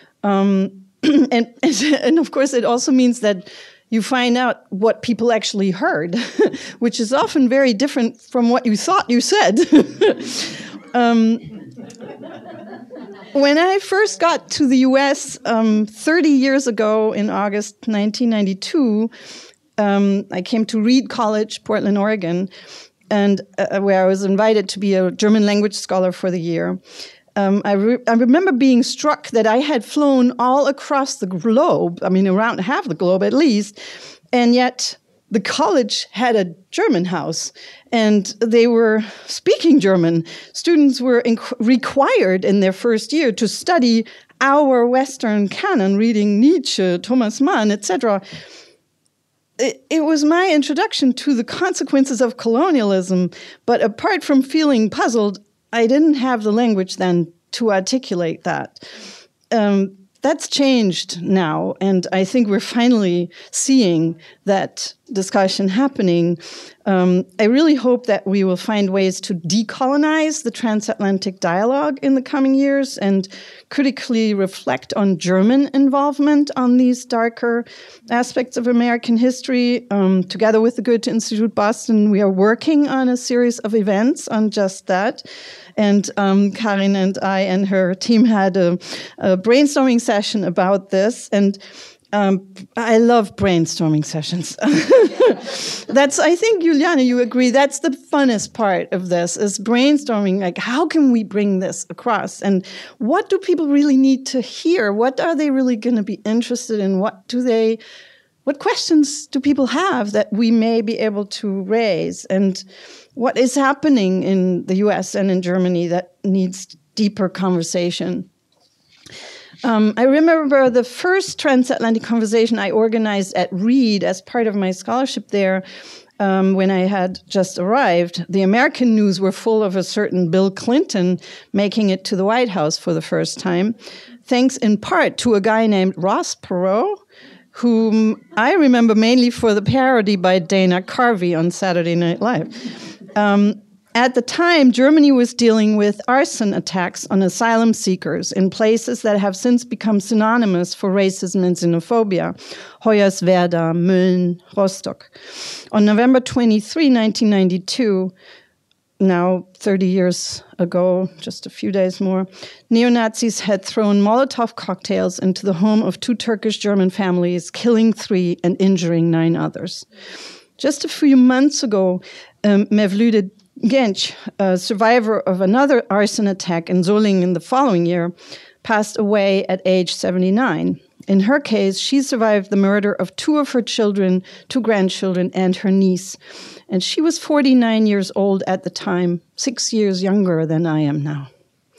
And of course, it also means that you find out what people actually heard, which is often very different from what you thought you said. When I first got to the US 30 years ago in August 1992, I came to Reed College, Portland, Oregon, and where I was invited to be a German language scholar for the year. I remember being struck that I had flown all across the globe, I mean, around half the globe at least, and yet the college had a German house, and they were speaking German. Students were required in their first year to study our Western canon, reading Nietzsche, Thomas Mann, etc. It was my introduction to the consequences of colonialism, but apart from feeling puzzled, I didn't have the language then to articulate that. That's changed now, and I think we're finally seeing that discussion happening. I really hope that we will find ways to decolonize the transatlantic dialogue in the coming years and critically reflect on German involvement on these darker aspects of American history. Together with the Goethe Institute Boston, we are working on a series of events on just that. And Karin and I and her team had a brainstorming session about this. And I love brainstorming sessions. I think, Juliane, you agree, that's the funnest part of this, is brainstorming, like, how can we bring this across? And what do people really need to hear? What are they really going to be interested in? What questions do people have that we may be able to raise? And what is happening in the US and in Germany that needs deeper conversation? I remember the first transatlantic conversation I organized at Reed as part of my scholarship there when I had just arrived. The American news were full of a certain Bill Clinton making it to the White House for the first time, thanks in part to a guy named Ross Perot, whom I remember mainly for the parody by Dana Carvey on Saturday Night Live. At the time, Germany was dealing with arson attacks on asylum seekers in places that have since become synonymous for racism and xenophobia: Hoyerswerda, Mölln, Rostock. On November 23, 1992, now 30 years ago, just a few days more, neo-Nazis had thrown Molotov cocktails into the home of 2 Turkish German families, killing 3 and injuring 9 others. Just a few months ago, Mevlüde Genç, a survivor of another arson attack in Solingen the following year, passed away at age 79. In her case, she survived the murder of 2 of her children, 2 grandchildren, and her niece. And she was 49 years old at the time, 6 years younger than I am now.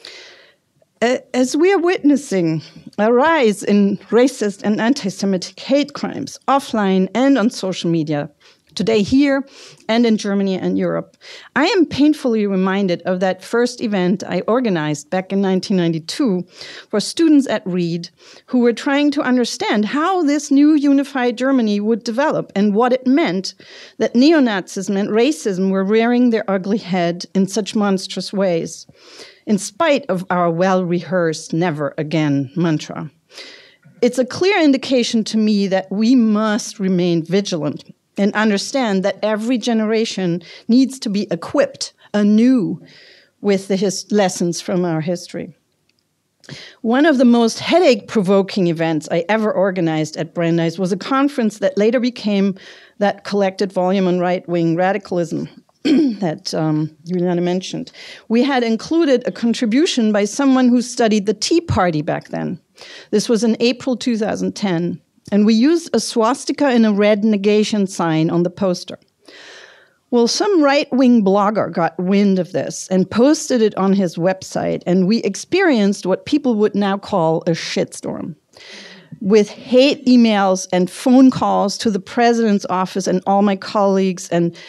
As we are witnessing a rise in racist and anti-Semitic hate crimes offline and on social media, today here and in Germany and Europe, I am painfully reminded of that first event I organized back in 1992 for students at Reed who were trying to understand how this new unified Germany would develop and what it meant that neo-Nazism and racism were rearing their ugly head in such monstrous ways, in spite of our well-rehearsed never again mantra. It's a clear indication to me that we must remain vigilant and understand that every generation needs to be equipped anew with the lessons from our history. One of the most headache-provoking events I ever organized at Brandeis was a conference that later became that collected volume on right-wing radicalism that Juliane mentioned. We had included a contribution by someone who studied the Tea Party back then. This was in April 2010. And we used a swastika and a red negation sign on the poster. Well, some right-wing blogger got wind of this and posted it on his website, and we experienced what people would now call a shitstorm, with hate emails and phone calls to the president's office and all my colleagues, and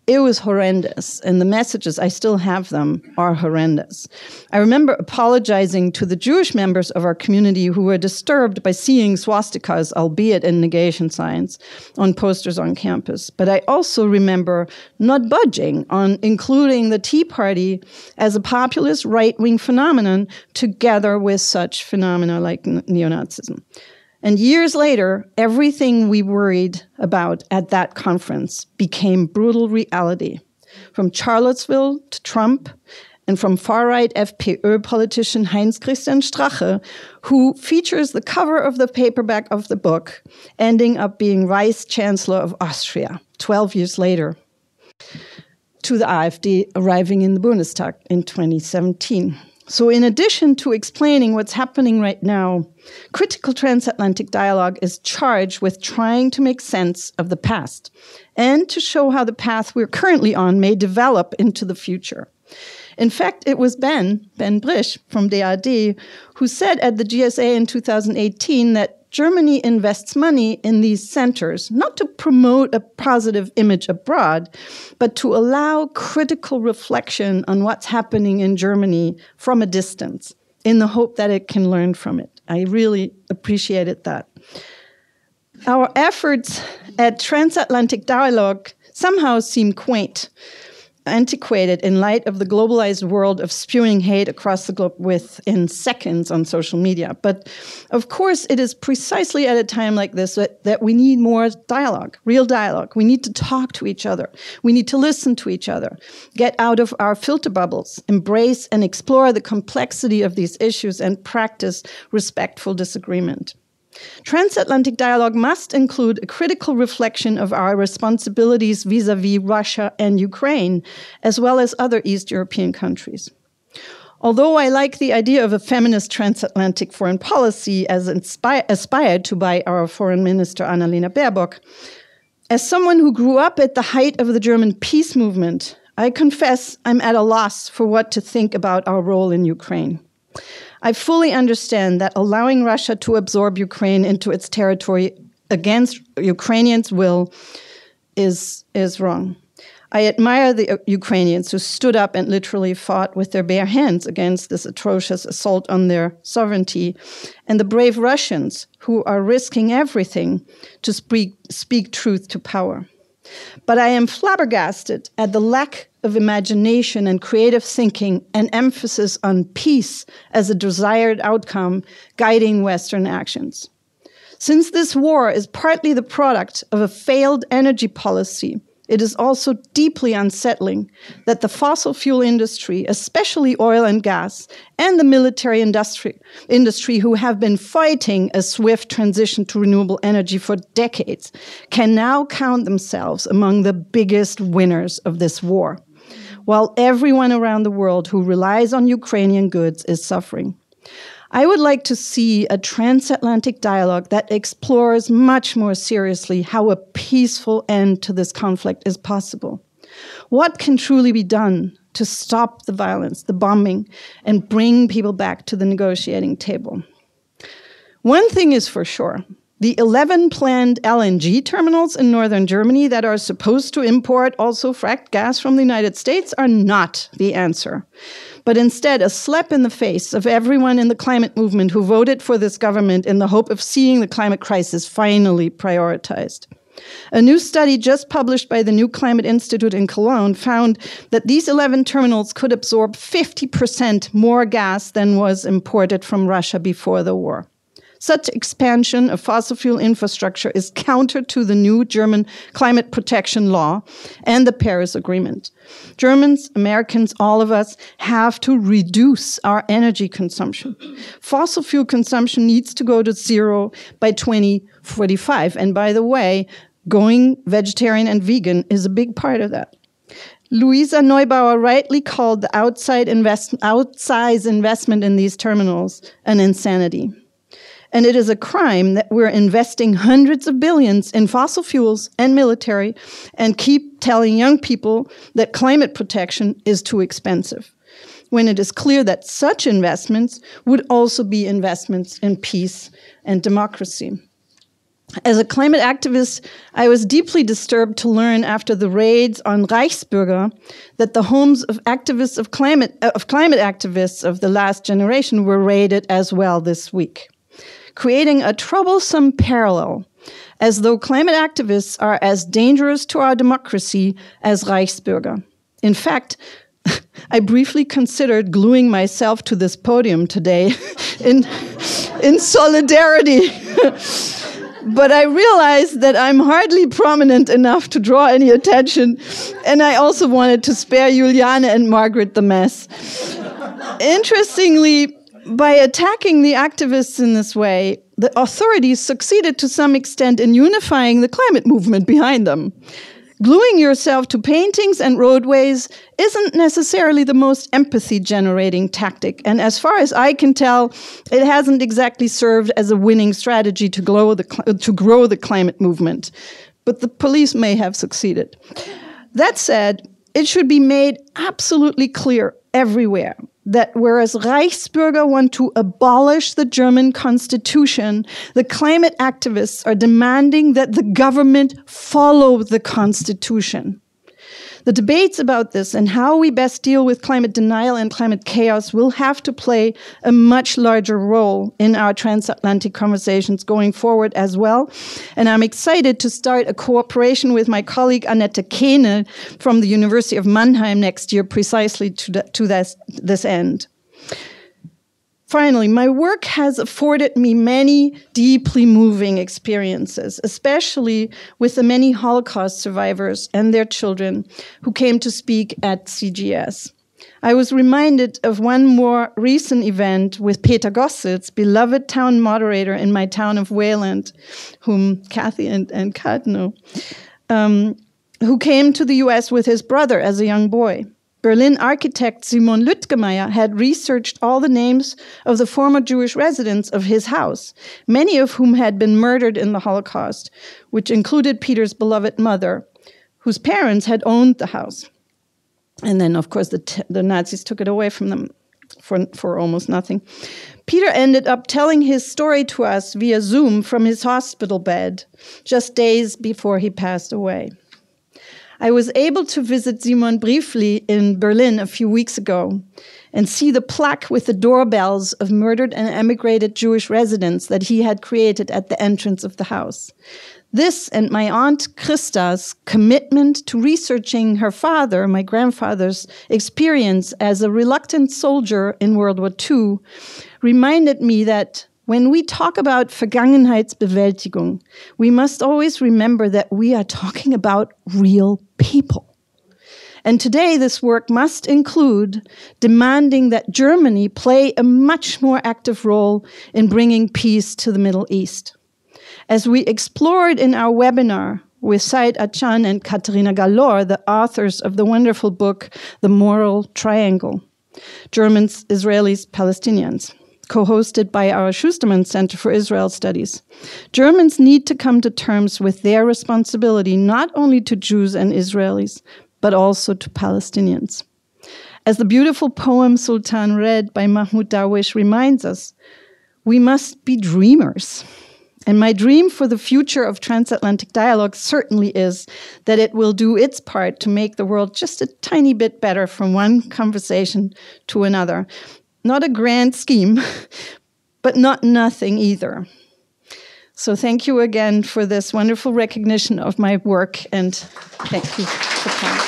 it was horrendous. And the messages, I still have them, are horrendous. I remember apologizing to the Jewish members of our community who were disturbed by seeing swastikas, albeit in negation signs, on posters on campus. But I also remember not budging on including the Tea Party as a populist right-wing phenomenon together with such phenomena like neo-Nazism. And years later, everything we worried about at that conference became brutal reality. From Charlottesville to Trump, and from far-right FPÖ politician Heinz-Christian Strache, who features the cover of the paperback of the book, ending up being Vice Chancellor of Austria 12 years later, to the AfD arriving in the Bundestag in 2017. So in addition to explaining what's happening right now, critical transatlantic dialogue is charged with trying to make sense of the past and to show how the path we're currently on may develop into the future. In fact, it was Ben Brisch from DAAD who said at the GSA in 2018 that Germany invests money in these centers, not to promote a positive image abroad, but to allow critical reflection on what's happening in Germany from a distance, in the hope that it can learn from it. I really appreciated that. Our efforts at transatlantic dialogue somehow seem quaint, antiquated in light of the globalized world of spewing hate across the globe within seconds on social media. But of course, it is precisely at a time like this that we need more dialogue, real dialogue. We need to talk to each other. We need to listen to each other, get out of our filter bubbles, embrace and explore the complexity of these issues, and practice respectful disagreement. Transatlantic dialogue must include a critical reflection of our responsibilities vis-à-vis Russia and Ukraine, as well as other East European countries. Although I like the idea of a feminist transatlantic foreign policy as aspired to by our foreign minister Annalena Baerbock, as someone who grew up at the height of the German peace movement, I confess I'm at a loss for what to think about our role in Ukraine. I fully understand that allowing Russia to absorb Ukraine into its territory against Ukrainians' will is wrong. I admire the Ukrainians who stood up and literally fought with their bare hands against this atrocious assault on their sovereignty, and the brave Russians who are risking everything to speak truth to power. But I am flabbergasted at the lack of imagination and creative thinking and emphasis on peace as a desired outcome guiding Western actions. Since this war is partly the product of a failed energy policy, it is also deeply unsettling that the fossil fuel industry, especially oil and gas, and the military industry who have been fighting a swift transition to renewable energy for decades, can now count themselves among the biggest winners of this war, while everyone around the world who relies on Ukrainian goods is suffering. I would like to see a transatlantic dialogue that explores much more seriously how a peaceful end to this conflict is possible. What can truly be done to stop the violence, the bombing, and bring people back to the negotiating table? One thing is for sure. The 11 planned LNG terminals in northern Germany that are supposed to import also fracked gas from the United States are not the answer, but instead a slap in the face of everyone in the climate movement who voted for this government in the hope of seeing the climate crisis finally prioritized. A new study just published by the New Climate Institute in Cologne found that these 11 terminals could absorb 50% more gas than was imported from Russia before the war. Such expansion of fossil fuel infrastructure is counter to the new German climate protection law and the Paris Agreement. Germans, Americans, all of us have to reduce our energy consumption. Fossil fuel consumption needs to go to zero by 2045. And by the way, going vegetarian and vegan is a big part of that. Luisa Neubauer rightly called the outsize investment in these terminals an insanity. And it is a crime that we're investing hundreds of billions in fossil fuels and military and keep telling young people that climate protection is too expensive, when it is clear that such investments would also be investments in peace and democracy. As a climate activist, I was deeply disturbed to learn after the raids on Reichsbürger that the homes of activists of climate activists of the last generation were raided as well this week, creating a troublesome parallel, as though climate activists are as dangerous to our democracy as Reichsbürger. In fact, I briefly considered gluing myself to this podium today in solidarity. But I realized that I'm hardly prominent enough to draw any attention, and I also wanted to spare Juliane and Margret the mess. Interestingly, by attacking the activists in this way, the authorities succeeded to some extent in unifying the climate movement behind them. Gluing yourself to paintings and roadways isn't necessarily the most empathy-generating tactic, and as far as I can tell, it hasn't exactly served as a winning strategy to grow the climate movement. But the police may have succeeded. That said, it should be made absolutely clear everywhere that whereas Reichsbürger want to abolish the German constitution, the climate activists are demanding that the government follow the constitution. The debates about this and how we best deal with climate denial and climate chaos will have to play a much larger role in our transatlantic conversations going forward as well. And I'm excited to start a cooperation with my colleague Annette Kehne from the University of Mannheim next year precisely to this end. Finally, my work has afforded me many deeply moving experiences, especially with the many Holocaust survivors and their children who came to speak at CGES. I was reminded of one more recent event with Peter Gossels, beloved town moderator in my town of Wayland, whom Kathy and Kat know, who came to the US with his brother as a young boy. Berlin architect Simon Lütgemeyer had researched all the names of the former Jewish residents of his house, many of whom had been murdered in the Holocaust, which included Peter's beloved mother, whose parents had owned the house. And then, of course, the Nazis took it away from them for almost nothing. Peter ended up telling his story to us via Zoom from his hospital bed, just days before he passed away. I was able to visit Simon briefly in Berlin a few weeks ago and see the plaque with the doorbells of murdered and emigrated Jewish residents that he had created at the entrance of the house. This and my aunt Christa's commitment to researching her father, my grandfather's experience as a reluctant soldier in World War II, reminded me that when we talk about Vergangenheitsbewältigung, we must always remember that we are talking about real people. And today this work must include demanding that Germany play a much more active role in bringing peace to the Middle East. As we explored in our webinar with Said Achan and Katharina Gallor, the authors of the wonderful book, The Moral Triangle, Germans, Israelis, Palestinians, co-hosted by our Schusterman Center for Israel Studies. Germans need to come to terms with their responsibility not only to Jews and Israelis, but also to Palestinians. As the beautiful poem Sultan read by Mahmoud Darwish reminds us, we must be dreamers. And my dream for the future of transatlantic dialogue certainly is that it will do its part to make the world just a tiny bit better from one conversation to another. Not a grand scheme, but not nothing either. So thank you again for this wonderful recognition of my work, and thank you for coming.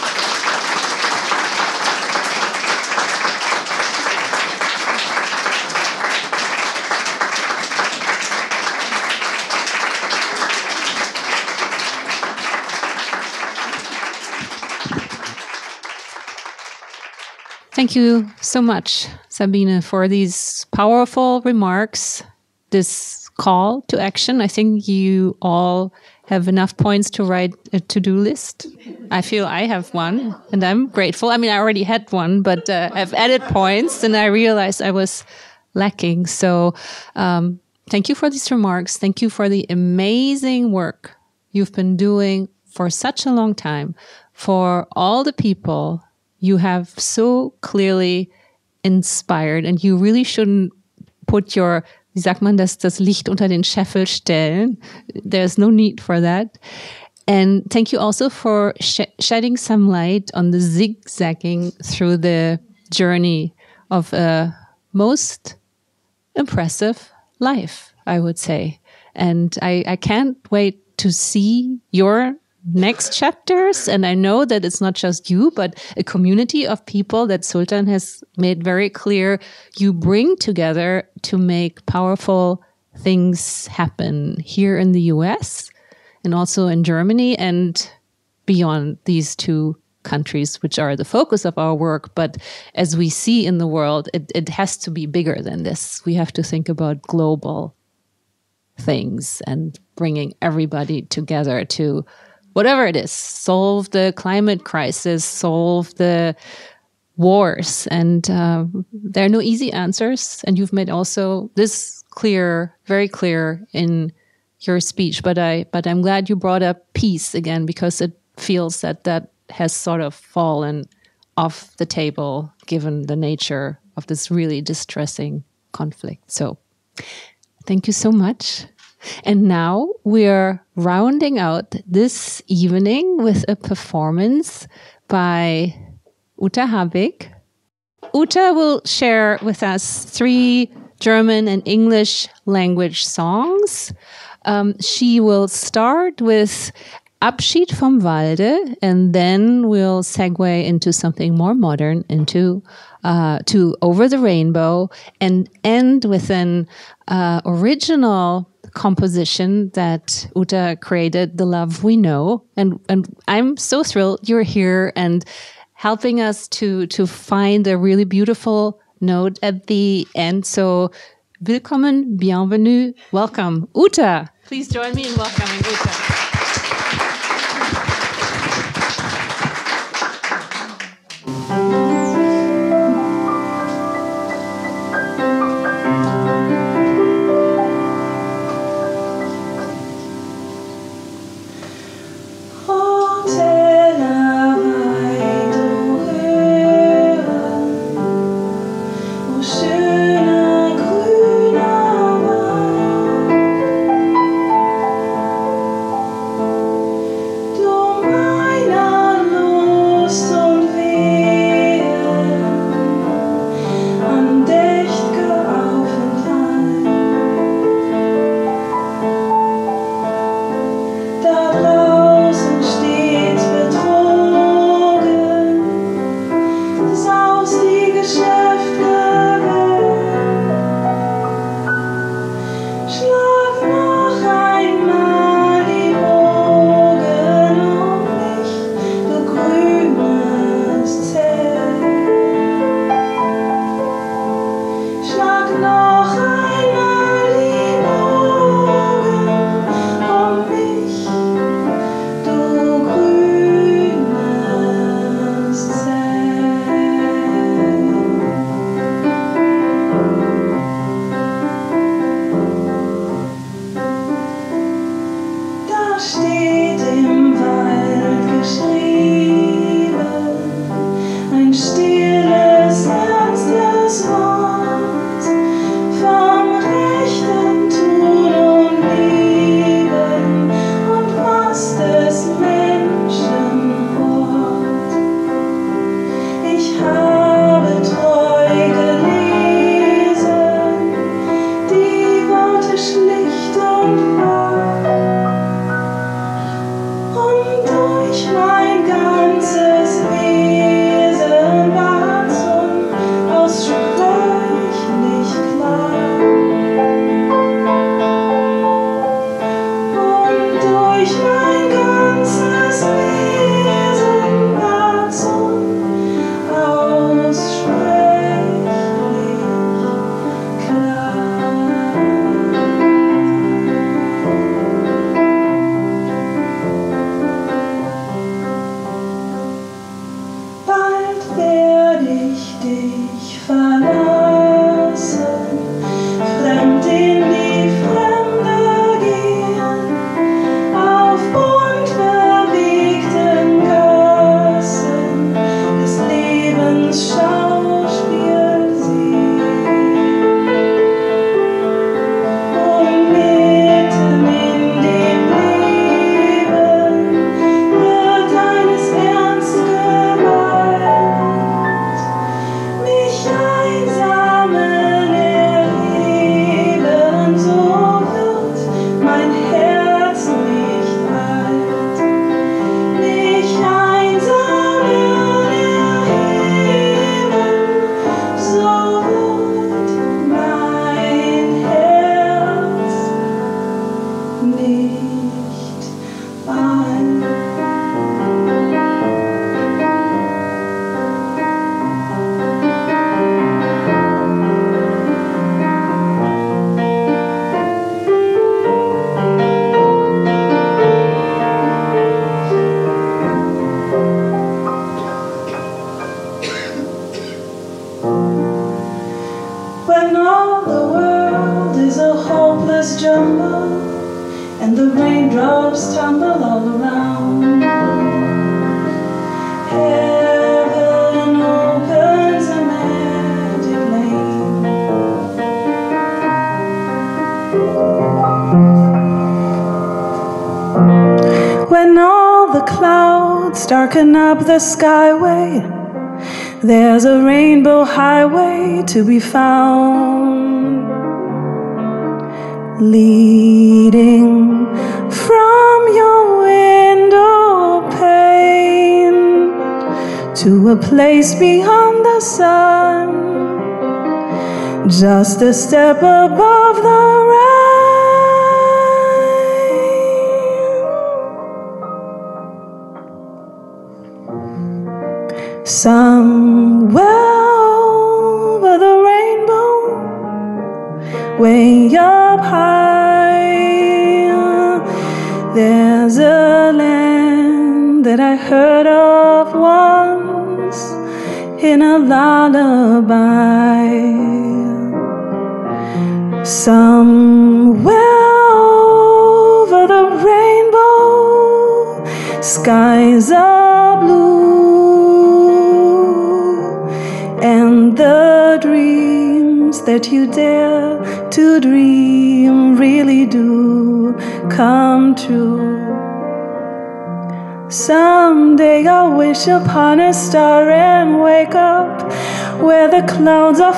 Thank you so much, Sabine, for these powerful remarks, this call to action. I think you all have enough points to write a to-do list. I feel I have one, and I'm grateful. I mean, I already had one, but I've added points, and I realized I was lacking. So thank you for these remarks. Thank you for the amazing work you've been doing for such a long time, for all the people you have so clearly inspired, and you really shouldn't put your wie sagt man das Licht unter den Scheffel stellen. There's no need for that. And thank you also for shedding some light on the zigzagging through the journey of a most impressive life, I would say. And I can't wait to see your next chapters. And I know that it's not just you, but a community of people that Sultan has made very clear you bring together to make powerful things happen here in the US and also in Germany and beyond these two countries, which are the focus of our work. But as we see in the world, it has to be bigger than this. We have to think about global things and bringing everybody together to whatever it is, solve the climate crisis, solve the wars. And there are no easy answers. And you've made also this clear, very clear in your speech. But I'm glad you brought up peace again, because it feels that has sort of fallen off the table given the nature of this really distressing conflict. So thank you so much. And now we're rounding out this evening with a performance by Uta Habbig. Uta will share with us 3 German and English language songs. She will start with Abschied vom Walde, and then we'll segue into something more modern, into to Over the Rainbow, and end with an original composition that Uta created, The Love We Know. And I'm so thrilled you're here and helping us to find a really beautiful note at the end. So willkommen, bienvenue, welcome. Uta, please join me in welcoming Uta. raindrops tumble all around. Heaven opens a magic lane. When all the clouds darken up the skyway, there's a rainbow highway to be found, leading from your window pane to a place beyond the sun, just a step above the rain. Somewhere over the rainbow, way up high, there's a land that I heard of once in a lullaby. Somewhere over the rainbow, skies are blue, and the dreams that you dare to dream really do come true. Someday I'll wish upon a star and wake up where the clouds are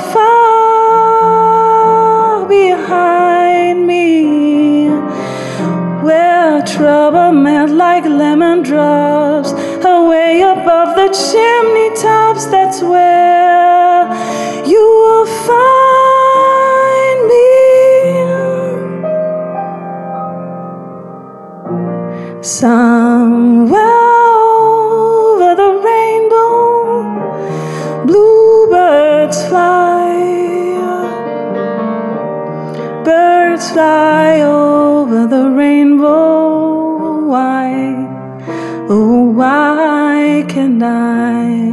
far behind me, where trouble melt like lemon drops away above the chimney tops. That's where you will find me. Somewhere over the rainbow, bluebirds fly, birds fly over the rainbow. Why, oh why can't I?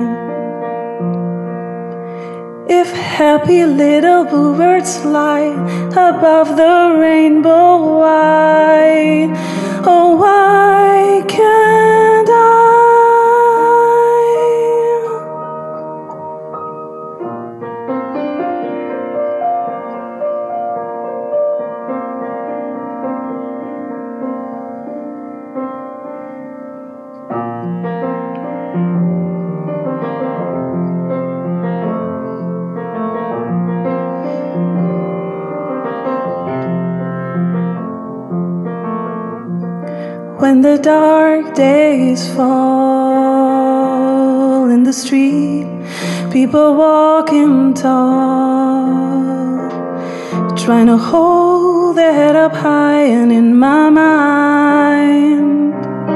If happy little bluebirds fly above the rainbow, why, oh why can't I? When the dark days fall in the street, people walking tall, trying to hold their head up high, and in my mind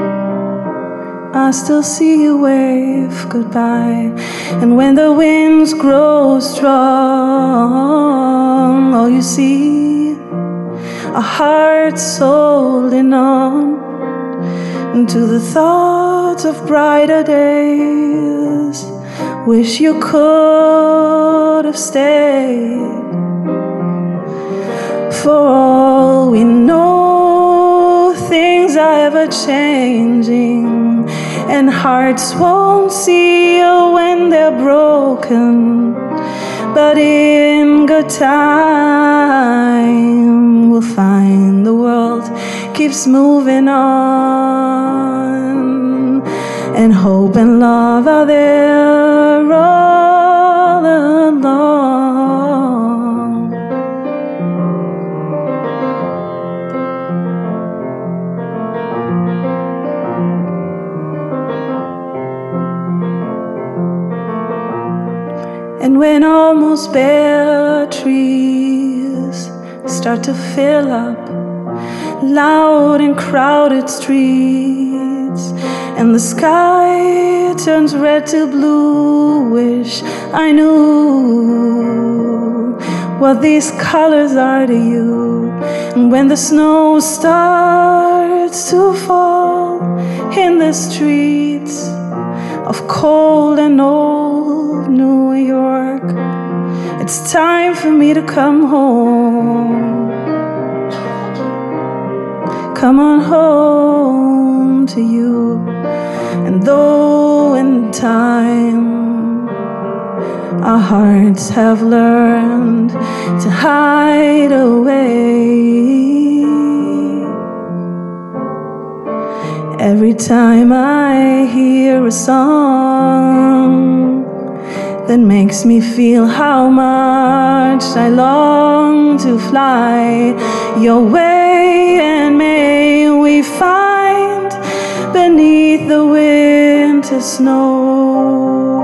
I still see you wave goodbye. And when the winds grow strong, all you see are hearts holding on to the thoughts of brighter days. Wish you could have stayed. For all we know, things are ever changing, and hearts won't see you when they're broken. But in good time, we'll find the world keeps moving on, and hope and love are there all along. And when almost bare trees start to fill up loud and crowded streets, and the sky turns red to blue, wish I knew what these colors are to you. And when the snow starts to fall in the streets of cold and old New York, it's time for me to come home. come on home to you. And though in time our hearts have learned to hide away, every time I hear a song that makes me feel how much I long to fly your way, and may we find beneath the winter snow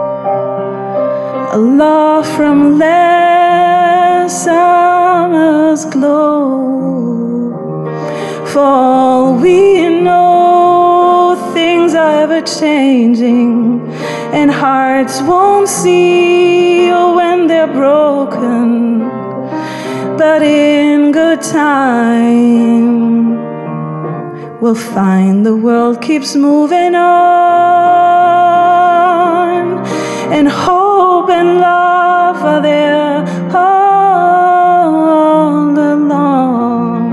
a love from last summer's glow. For all we know, things are ever changing, and hearts won't see you when they're broken. But in good time, we'll find the world keeps moving on, and hope and love are there all along.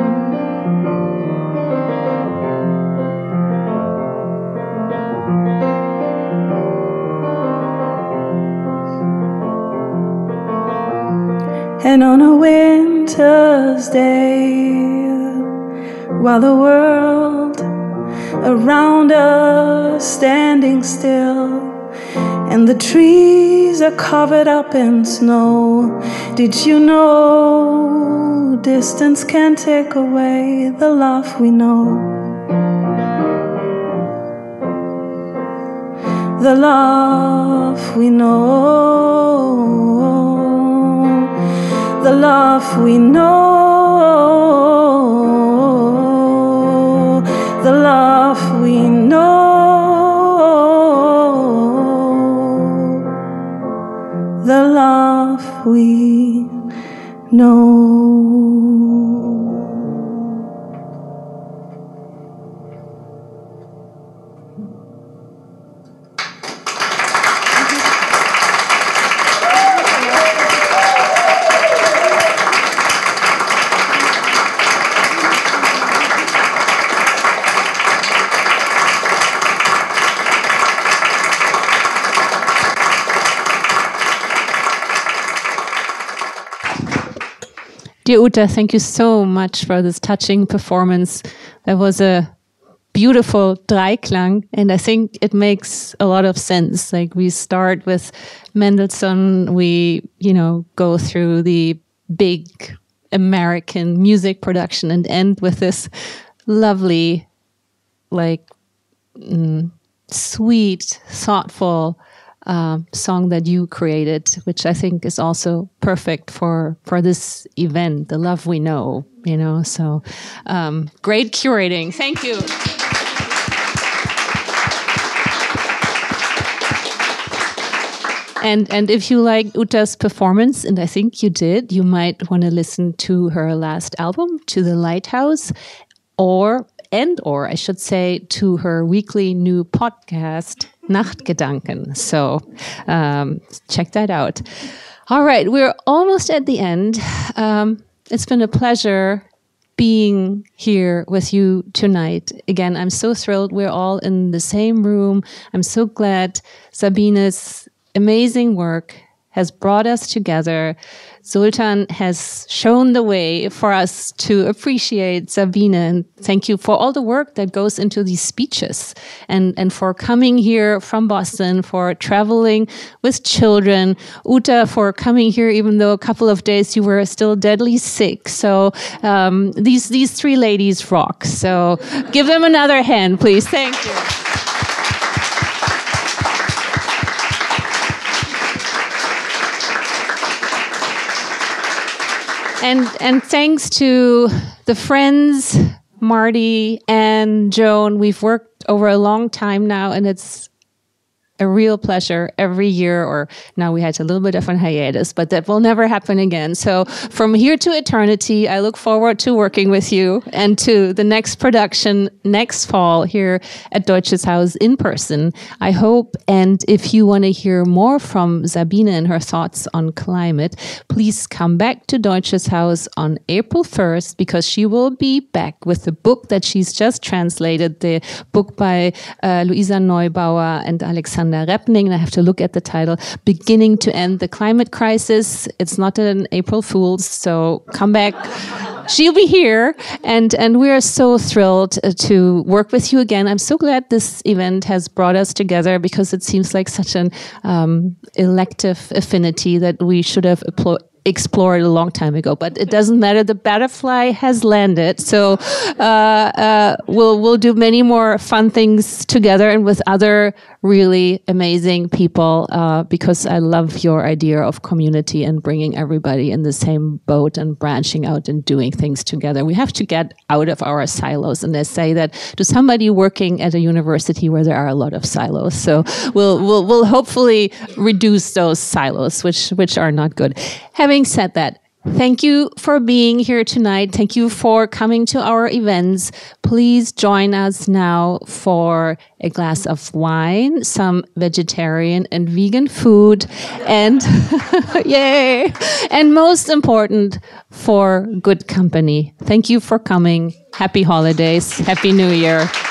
And on a winter's day, while the world around us standing still, and the trees are covered up in snow, did you know distance can't take away the love we know? The love we know. The love we know, the love we know, the love we know. Dear Uta, thank you so much for this touching performance. That was a beautiful Dreiklang, and I think it makes a lot of sense. Like, we start with Mendelssohn, we, go through the big American music production and end with this lovely, sweet, thoughtful song that you created, which I think is also perfect for this event, The Love We Know, so great curating. Thank you. And if you like Uta's performance, and I think you did, you might want to listen to her last album, To the Lighthouse, or I should say, to her weekly new podcast, Nachtgedanken. So check that out. All right, we're almost at the end. It's been a pleasure being here with you tonight. Again, I'm so thrilled we're all in the same room. I'm so glad Sabine's amazing work has brought us together. Sultan has shown the way for us to appreciate Sabine. And thank you for all the work that goes into these speeches, and for coming here from Boston, for traveling with children. Uta, for coming here even though a couple of days you were still deadly sick. So these three ladies rock. So give them another hand, please. Thank you. And thanks to the friends, Marty and Joan. We've worked over a long time now, and it's a real pleasure every year, or now we had a little bit of a hiatus, but that will never happen again. So from here to eternity, I look forward to working with you and to the next production next fall here at Deutsches Haus in person, I hope. And if you want to hear more from Sabine and her thoughts on climate, please come back to Deutsches Haus on April 1st, because she will be back with the book that she's just translated, the book by Luisa Neubauer and Alexander Repning. And I have to look at the title, Beginning to End the Climate Crisis. It's not an April Fool's, so come back. She'll be here, and we are so thrilled to work with you again. I'm so glad this event has brought us together, because it seems like such an elective affinity that we should have explored a long time ago, but it doesn't matter. The butterfly has landed, so we'll do many more fun things together and with other really amazing people, because I love your idea of community and bringing everybody in the same boat and branching out and doing things together. We have to get out of our silos, and I say that to somebody working at a university where there are a lot of silos. So we'll hopefully reduce those silos, which are not good. Having said that, thank you for being here tonight. Thank you for coming to our events. Please join us now for a glass of wine, some vegetarian and vegan food, and yay! And most important, for good company. Thank you for coming. Happy holidays. Happy New Year.